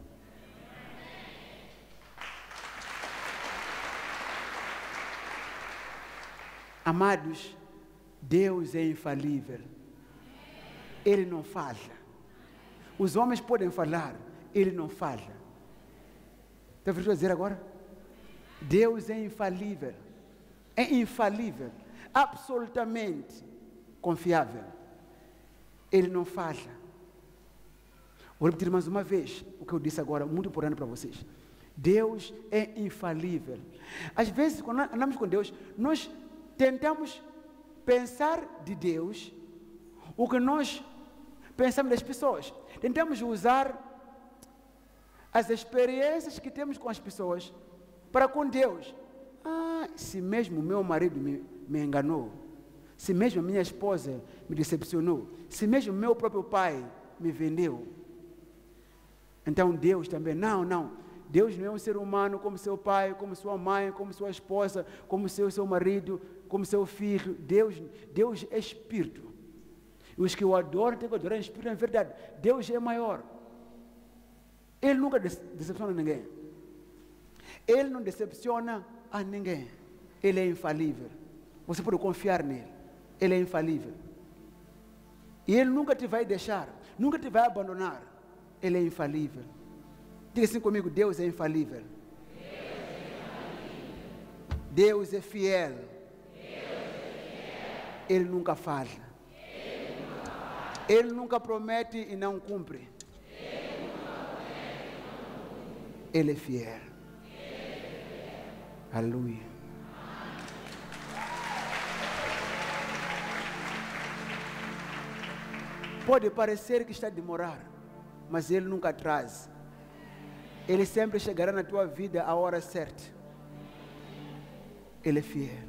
Amados, Deus é infalível. Ele não falha. Os homens podem falar, ele não falha. Está ouvindo dizer agora? Deus é infalível. É infalível. Absolutamente confiável. Ele não falha. Vou repetir mais uma vez o que eu disse agora, muito importante para vocês. Deus é infalível. Às vezes, quando andamos com Deus, nós tentamos pensar de Deus o que nós pensamos das pessoas. Tentamos usar as experiências que temos com as pessoas para com Deus. Ah, se mesmo meu marido me, me enganou, se mesmo minha esposa me decepcionou, se mesmo meu próprio pai me vendeu, então Deus também, não, não, Deus não é um ser humano como seu pai, como sua mãe, como sua esposa, como seu, seu marido, como seu filho. Deus, Deus é espírito. E os que o adoram têm que adorar em espírito, é verdade. Deus é maior. Ele nunca decepciona ninguém. Ele não decepciona a ninguém. Ele é infalível. Você pode confiar nele. Ele é infalível. E ele nunca te vai deixar, nunca te vai abandonar. Ele é infalível. Diga assim comigo, Deus é infalível. Deus é fiel. Ele nunca falha. Ele nunca promete e não cumpre. Ele é fiel. Aleluia. Pode parecer que está a demorar, mas Ele nunca atrasa. Ele sempre chegará na tua vida a hora certa. Ele é fiel.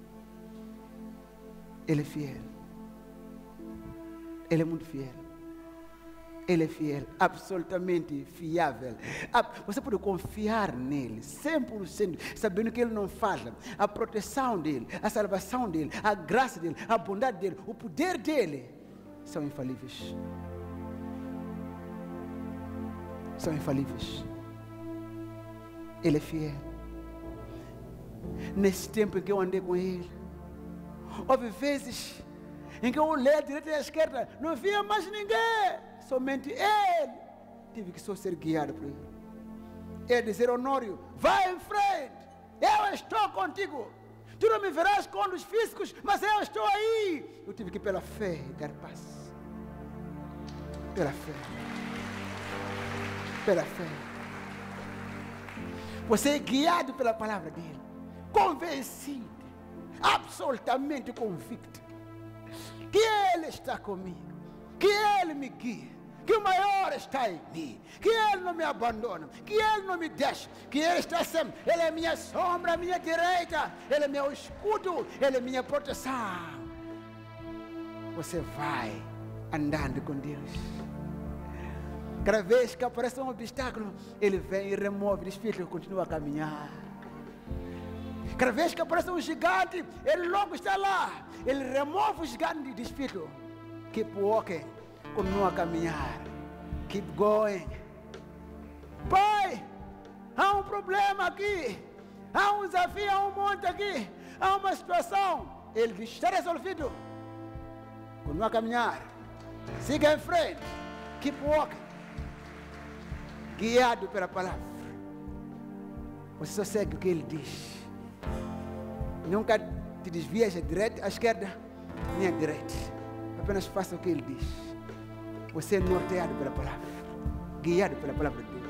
Ele é fiel. Ele é muito fiel. Ele é fiel, absolutamente fiável. Você pode confiar nele, cem por cento, sabendo que ele não falha. A proteção dele, a salvação dele, a graça dele, a bondade dele, o poder dele são infalíveis. São infalíveis. Ele é fiel. Nesse tempo em que eu andei com ele, houve vezes em que eu olhei à direita e à esquerda, não via mais ninguém, somente ele. Tive que só ser guiado por ele. Ele dizer, Honório, vai em frente, eu estou contigo. Tu não me verás com olhos físicos, mas eu estou aí. Eu tive que pela fé dar paz. Pela fé. Pela fé. Você é guiado pela palavra dele, convencido, absolutamente convicto que ele está comigo, que ele me guia, que o maior está em mim, que ele não me abandona, que ele não me deixa, que ele está sempre, ele é minha sombra, minha direita, ele é meu escudo, ele é minha proteção. Você vai andando com Deus. Cada vez que aparece um obstáculo, ele vem e remove, diz, filho, continua a caminhar. Cada vez que aparece um gigante, ele logo está lá. Ele remove o gigante e diz, filho, keep walking, continua a caminhar. Keep going. Pai, há um problema aqui. Há um desafio, há um monte aqui. Há uma situação. Ele diz, está resolvido. Continua a caminhar. Siga em frente. Keep walking. Guiado pela palavra. Você só segue o que ele diz. Nunca te desvias à direita, à esquerda, nem à direita. Apenas faça o que ele diz. Você é norteado pela palavra, guiado pela palavra de Deus.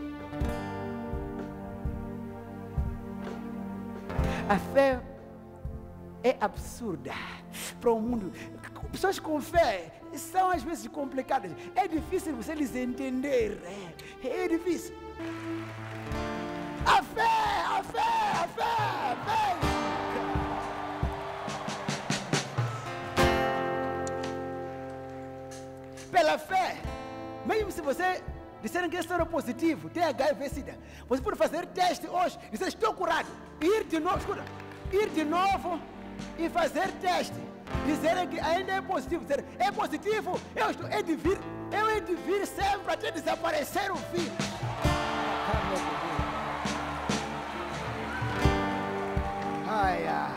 A fé é absurda para o mundo. Pessoas com fé são às vezes complicadas. É difícil você lhes entender. É, é difícil. A fé, a fé, a fé. você disserem que esse era positivo, tem H I V SIDA, você pode fazer teste hoje, dizer estou curado, ir de novo, escuta, ir de novo e fazer teste, dizerem que ainda é positivo, dizer, é positivo, eu estou, é de vir, eu é de vir sempre até desaparecer o vírus. Ai, ai.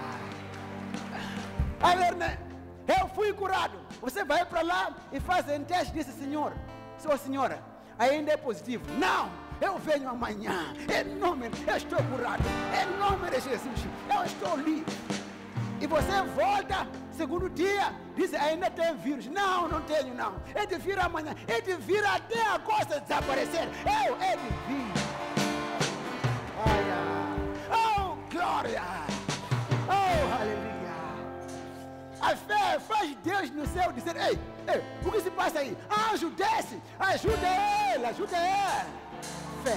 Aí, né? Eu fui curado. Você vai para lá e faz um teste, disse senhor, sua senhora, ainda é positivo. Não, eu venho amanhã. Em nome, eu estou curado. Em nome de Jesus, eu estou livre. E você volta, segundo dia, diz, ainda tem vírus. Não, não tenho não. É de vir amanhã. É de vir até a costa desaparecer. Eu, é de vir. Ai, ai. Oh, glória. Oh, aleluia. A fé faz Deus no céu dizer, ei, ei, o que se passa aí? Anjo, desce, ajuda ele, ajuda ele. Fé.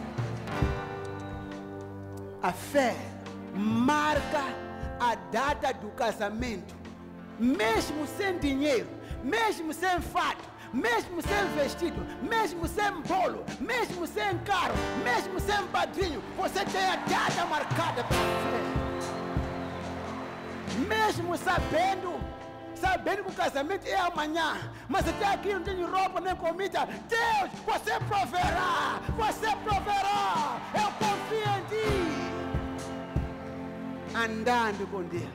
A fé marca a data do casamento, mesmo sem dinheiro, mesmo sem fato, mesmo sem vestido, mesmo sem bolo, mesmo sem carro, mesmo sem padrinho, você tem a data marcada pela fé. Mesmo sabendo, sabendo que o casamento é amanhã, mas até aqui não tenho roupa nem comida, Deus, você proverá, você proverá, eu confio em ti. Andando com Deus.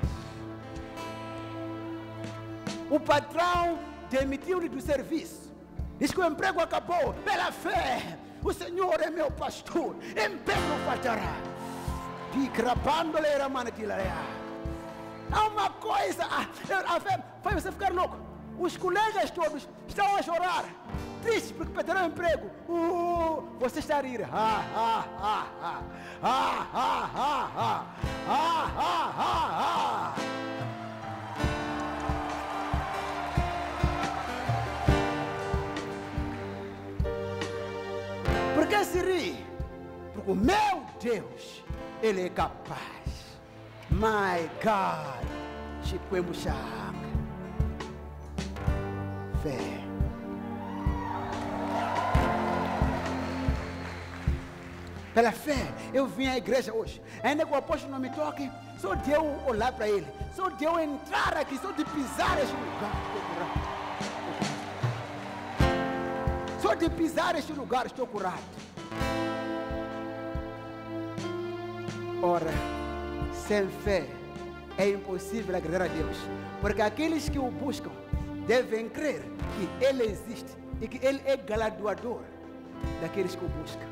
O patrão demitiu-lhe do serviço, diz que o emprego acabou, pela fé, o Senhor é meu pastor, emprego faltará. Picrapando-lhe a mano de larear. Há uma coisa, a fé faz você ficar louco. Os colegas todos estão a chorar, tristes porque perderam o emprego. Uh, você está a rir. Ah, ah, ah, ah, ah, ah, ah, ah, ah, ah, ah, ah. Por que se ri? Porque o meu Deus, Ele é capaz. My God, Chiquemuxanga. Fé. Pela fé, eu vim à igreja hoje. Ainda que o apóstolo não me toque, só de eu olhar para ele, só de eu entrar aqui, só de pisar este lugar. Só de pisar este lugar, estou curado. Ora, sem fé é impossível agradar a Deus, porque aqueles que o buscam devem crer que Ele existe e que Ele é galardoador daqueles que o buscam.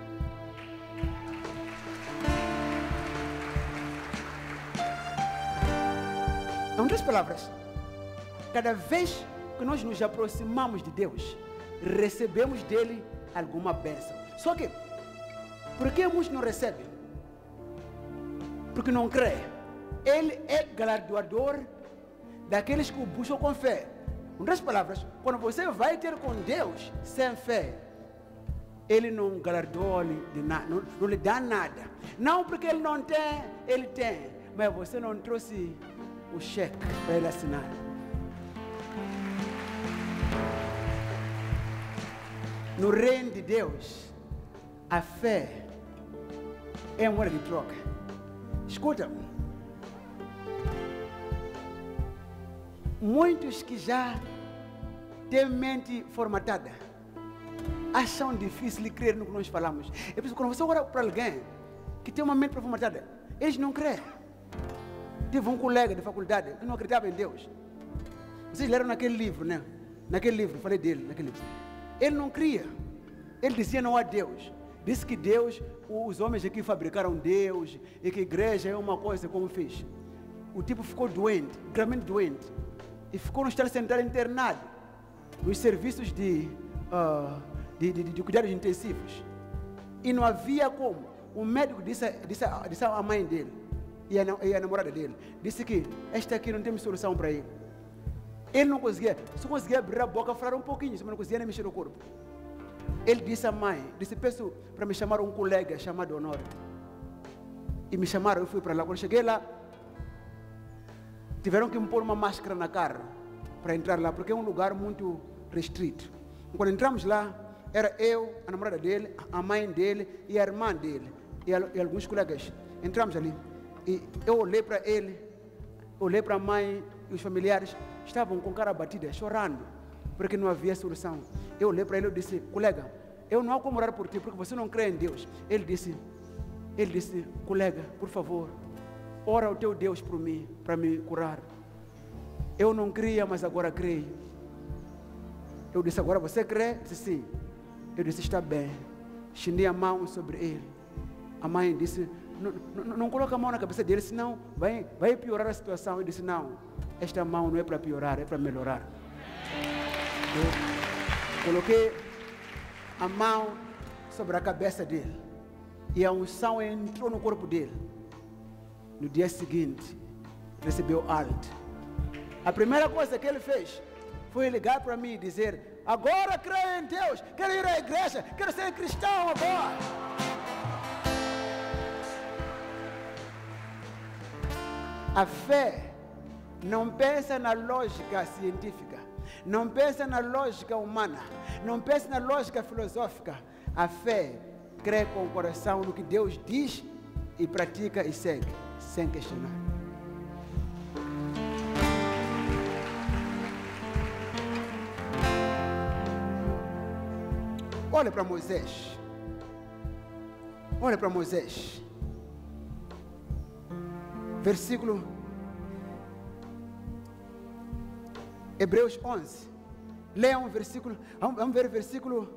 Em outras palavras, cada vez que nós nos aproximamos de Deus, recebemos dele alguma bênção. Só que, por que muitos não recebem? Porque não crê. Ele é galardoador daqueles que o buscam com fé. Em outras palavras, quando você vai ter com Deus sem fé, Ele não galardoa de nada, não, não lhe dá nada. Não porque Ele não tem, Ele tem, mas você não trouxe o cheque para Ele assinar. No reino de Deus, a fé é moeda de troca. Escuta, muitos que já têm mente formatada acham difícil de crer no que nós falamos. É por isso que quando você ora para alguém que tem uma mente formatada, eles não creem. Tive um colega de faculdade que não acreditava em Deus. Vocês leram naquele livro, né? Naquele livro, falei dele, naquele livro. Ele não cria. Ele dizia não há Deus. Disse que Deus, os homens aqui fabricaram Deus e que a igreja é uma coisa como fez. O tipo ficou doente, gravemente doente, e ficou no estado central internado, nos serviços de, uh, de, de, de cuidados intensivos. E não havia como. O médico disse, disse, disse à mãe dele e a, e a namorada dele, disse que esta aqui não tem solução para ele. Ele não conseguia, só conseguia abrir a boca, falar um pouquinho, mas não conseguia nem mexer o corpo. Ele disse à mãe, disse, peço para me chamar um colega chamado Honor. E me chamaram, eu fui para lá. Quando cheguei lá, tiveram que me pôr uma máscara na cara para entrar lá, porque é um lugar muito restrito. Quando entramos lá, era eu, a namorada dele, a mãe dele e a irmã dele, e, e alguns colegas. Entramos ali, e eu olhei para ele, olhei para a mãe e os familiares, estavam com cara batida, chorando, porque não havia solução. Eu olhei para ele e disse, colega, eu não há como orar por ti, porque você não crê em Deus. Ele disse, ele disse, colega, por favor, ora ao teu Deus por mim, para me curar. Eu não cria, mas agora creio. Eu disse, agora você crê? Disse, sim. Eu disse, está bem. Estendi a mão sobre ele. A mãe disse, não, não, não coloca a mão na cabeça dele, senão vai, vai piorar a situação. Eu disse, não, esta mão não é para piorar, é para melhorar. Eu coloquei a mão sobre a cabeça dele. E a unção entrou no corpo dele. No dia seguinte, recebeu alta. A primeira coisa que ele fez foi ligar para mim e dizer, agora creio em Deus, quero ir à igreja, quero ser cristão agora. A fé não pensa na lógica científica, não pensa na lógica humana, não pensa na lógica filosófica. A fé crê com o coração no que Deus diz e pratica e segue, sem questionar. Olha para Moisés. Olha para Moisés. Versículo Hebreus onze. Leia um versículo. Vamos ver o versículo.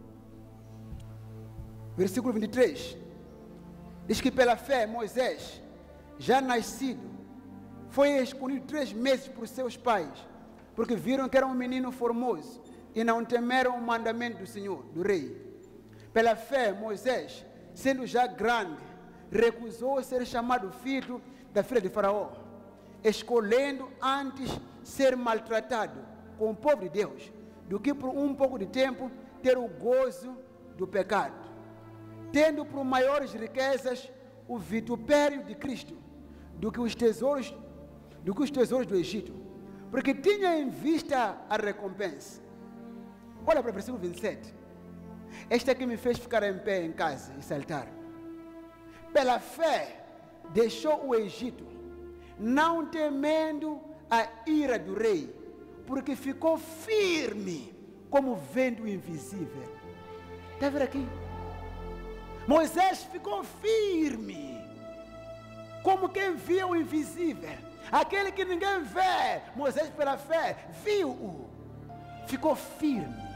Versículo vinte e três. Diz que pela fé Moisés, já nascido, foi escolhido três meses por seus pais, porque viram que era um menino formoso e não temeram o mandamento do Senhor, do rei. Pela fé, Moisés, sendo já grande, recusou ser chamado filho da filha de Faraó, escolhendo antes ser maltratado com o povo de Deus, do que por um pouco de tempo ter o gozo do pecado, tendo por maiores riquezas o vitupério de Cristo, do que os tesouros, do que os tesouros do Egito, porque tinha em vista a recompensa. Olha para o versículo vinte e sete. Este aqui me fez ficar em pé em casa e saltar. Pela fé, deixou o Egito, não temendo a ira do rei, porque ficou firme como vento invisível. Está vendo aqui? Moisés ficou firme, como quem via o invisível. Aquele que ninguém vê, Moisés pela fé, viu-o, ficou firme.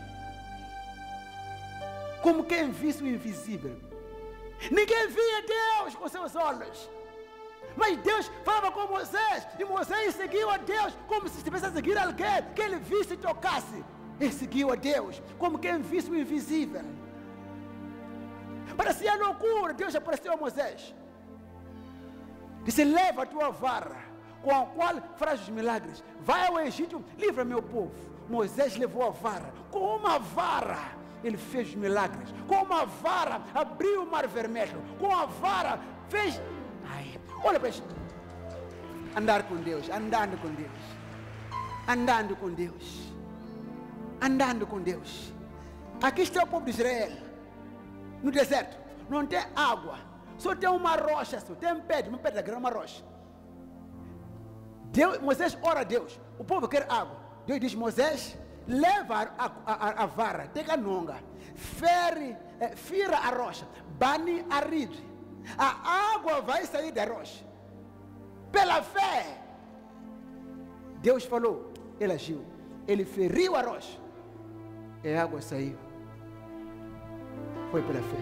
Como quem visse o invisível. Ninguém via Deus com seus olhos, mas Deus falava com Moisés, e Moisés seguiu a Deus como se estivesse a seguir alguém que ele visse e tocasse. Ele seguiu a Deus como quem visse o invisível. Parecia loucura. Deus apareceu a Moisés, disse, leva a tua vara, com a qual farás os milagres, vai ao Egito, livra meu povo. Moisés levou a vara, com uma vara ele fez os milagres, com uma vara abriu o mar vermelho, com a vara fez. Ai, olha para isso. Andar com Deus, andando com Deus, andando com Deus, andando com Deus. Aqui está o povo de Israel, no deserto, não tem água, só tem uma rocha, só tem pedra, uma pedra grande, uma rocha. Deus, Moisés ora a Deus, o povo quer água. Deus diz, Moisés, leva a, a, a, a vara, tem canonga, fere, é, fira a rocha, bane a rede, a água vai sair da rocha. Pela fé, Deus falou, ele agiu, ele feriu a rocha, e a água saiu. Foi pela fé.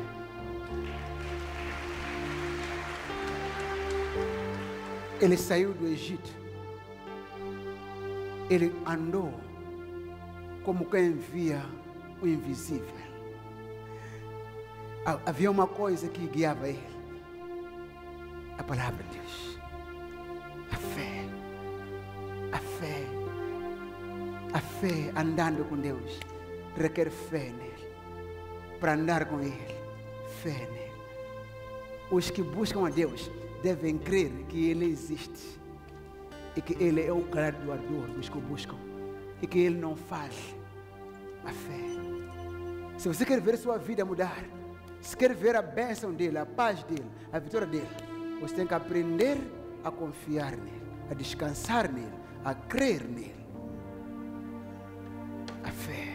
Ele saiu do Egito, ele andou como quem via o invisível. Havia uma coisa que guiava ele, a palavra de Deus, a fé, a fé, a fé. Andando com Deus requer fé nele, para andar com ele, fé nele. Os que buscam a Deus devem crer que ele existe e que ele é o galardoador dos que o buscam, e que ele não faz. A fé. Se você quer ver sua vida mudar, se quer ver a bênção dele, a paz dele, a vitória dele, você tem que aprender a confiar nele, a descansar nele, a crer nele. A fé.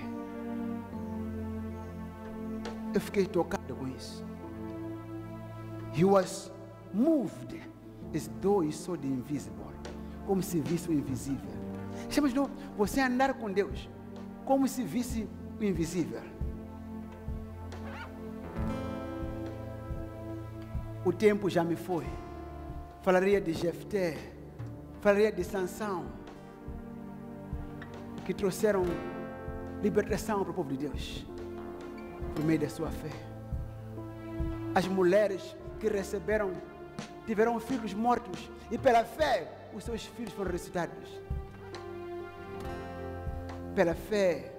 Eu fiquei tocado com isso. He was moved as though he saw the invisible. Como se visse o invisível. Chama de novo, você andar com Deus como se visse o invisível. O tempo já me foi. Falaria de Jefté, falaria de Sansão, que trouxeram libertação para o povo de Deus, por meio da sua fé. As mulheres que receberam, tiveram filhos mortos, e pela fé, os seus filhos foram ressuscitados. Pela fé,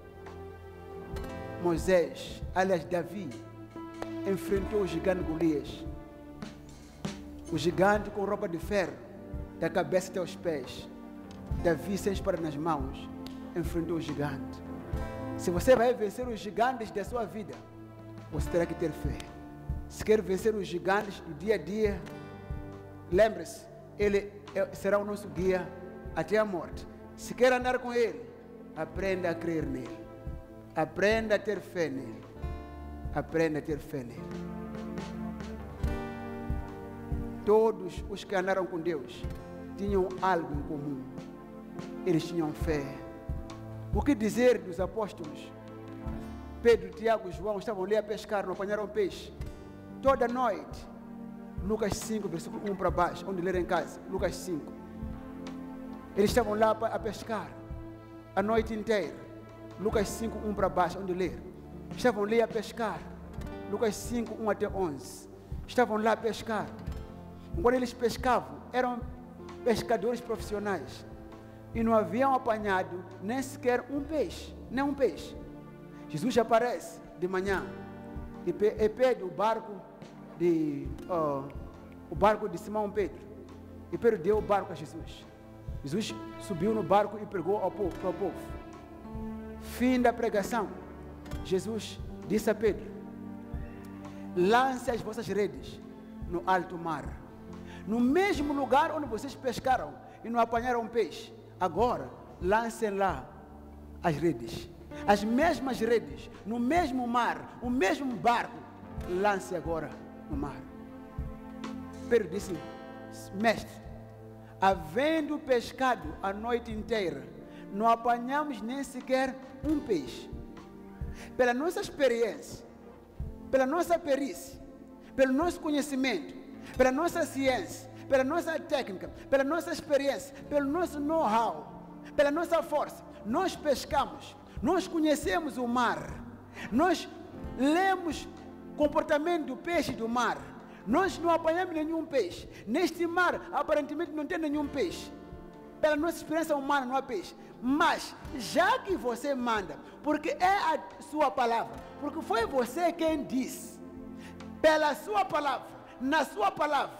Moisés, aliás Davi, enfrentou o gigante Golias. O gigante com roupa de ferro, da cabeça até os pés. Davi, sem espada nas mãos, enfrentou o gigante. Se você vai vencer os gigantes da sua vida, você terá que ter fé. Se quer vencer os gigantes do dia a dia, lembre-se, Ele será o nosso guia até a morte. Se quer andar com Ele, aprenda a crer nele. Aprenda a ter fé nele. Aprenda a ter fé nele. Todos os que andaram com Deus tinham algo em comum. Eles tinham fé. O que dizer dos apóstolos? Pedro, Tiago e João estavam ali a pescar, não apanharam peixe. Toda noite. Lucas cinco, versículo um para baixo, onde ler em casa. Lucas cinco. Eles estavam lá a pescar a noite inteira. Lucas cinco, um para baixo, onde ler. Estavam ali a pescar. Lucas cinco, um até onze. Estavam lá a pescar. Quando eles pescavam, eram pescadores profissionais. E não haviam apanhado nem sequer um peixe. Nem um peixe. Jesus aparece de manhã. E pede o barco de, uh, o barco de Simão Pedro. E Pedro deu o barco a Jesus. Jesus subiu no barco e pregou ao povo, ao povo. Fim da pregação. Jesus disse a Pedro: lance as vossas redes no alto mar. No mesmo lugar onde vocês pescaram e não apanharam peixe, agora lancem lá as redes. As mesmas redes, no mesmo mar, o mesmo barco, lance agora no mar. Pedro disse: mestre, havendo pescado a noite inteira, não apanhamos nem sequer um peixe. Pela nossa experiência, pela nossa perícia, pelo nosso conhecimento, pela nossa ciência, pela nossa técnica, pela nossa experiência, pelo nosso know-how, pela nossa força, nós pescamos, nós conhecemos o mar, nós lemos o comportamento do peixe do mar, nós não apanhamos nenhum peixe. Neste mar, aparentemente não tem nenhum peixe. Pela nossa experiência humana não há peixe. Mas, já que você manda, porque é a sua palavra, porque foi você quem disse, pela sua palavra, na sua palavra,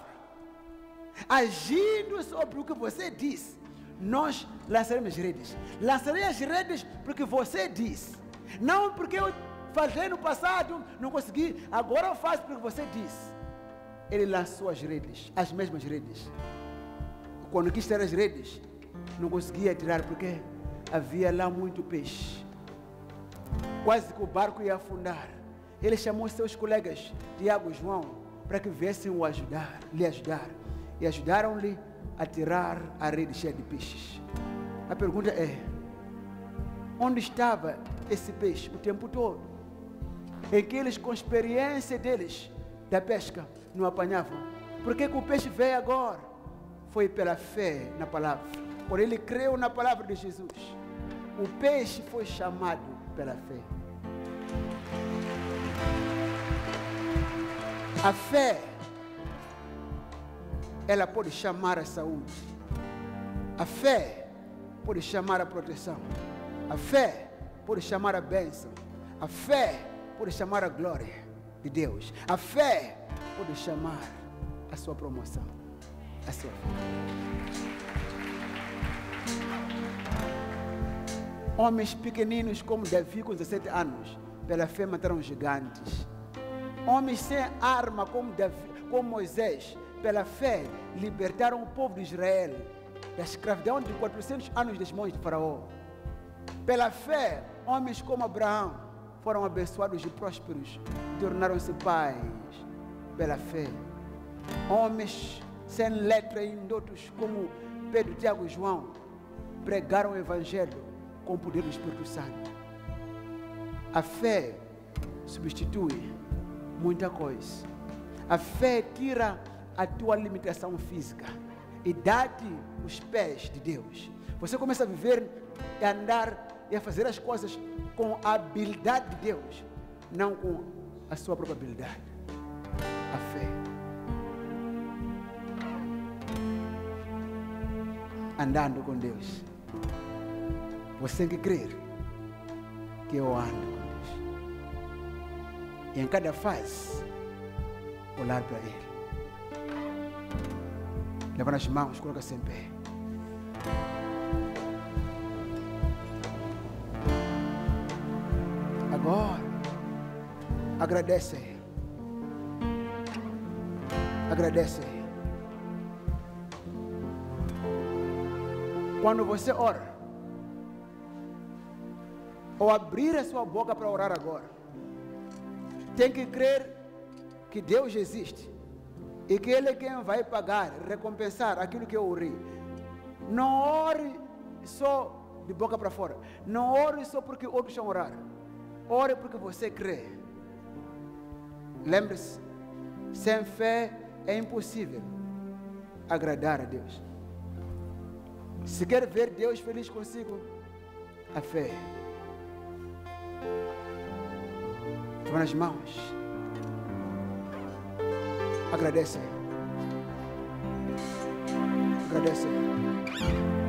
agindo sobre o que você disse, nós lançaremos redes. Lançarei as redes porque você disse. Não porque eu falei no passado, não consegui, agora eu faço porque você disse. Ele lançou as redes, as mesmas redes. Quando quis tirar as redes, não conseguia tirar porque havia lá muito peixe. Quase que o barco ia afundar. Ele chamou seus colegas, Tiago e João, para que viessem o ajudar, lhe ajudar. E ajudaram-lhe a tirar a rede cheia de peixes. A pergunta é: onde estava esse peixe o tempo todo? Em que eles, com a experiência deles da pesca, não apanhavam. Por que que o peixe veio agora? Foi pela fé na palavra. Por ele creu na palavra de Jesus. O peixe foi chamado pela fé. A fé, ela pode chamar a saúde. A fé pode chamar a proteção. A fé pode chamar a bênção. A fé pode chamar a glória de Deus. A fé pode chamar a sua promoção. A sua fé. Homens pequeninos como Davi com dezessete anos pela fé mataram gigantes. Homens sem arma como, Davi, como Moisés, pela fé libertaram o povo de Israel da escravidão de quatrocentos anos das mãos de Faraó. Pela fé, homens como Abraão foram abençoados e prósperos, tornaram-se pais. Pela fé, homens sem letra e indoutos como Pedro, Tiago e João pregaram o Evangelho com o poder do Espírito Santo. A fé substitui muita coisa. A fé tira a tua limitação física e dá-te os pés de Deus. Você começa a viver e a andar e a fazer as coisas com a habilidade de Deus, não com a sua própria habilidade. A fé. Andando com Deus. Você tem que crer que eu ando com Deus. E em cada fase, olhar para Ele. Levanta as mãos, coloca-se em pé. Agora, agradece a Ele. Agradece a Ele. Quando você ora, ou abrir a sua boca para orar agora, tem que crer que Deus existe e que Ele é quem vai pagar, recompensar aquilo que eu orei. Não ore só de boca para fora. Não ore só porque outros estão a orar. Ore porque você crê. Lembre-se, sem fé é impossível agradar a Deus. Se quer ver Deus feliz consigo, a fé. Toma nas mãos. Agradece. Agradece.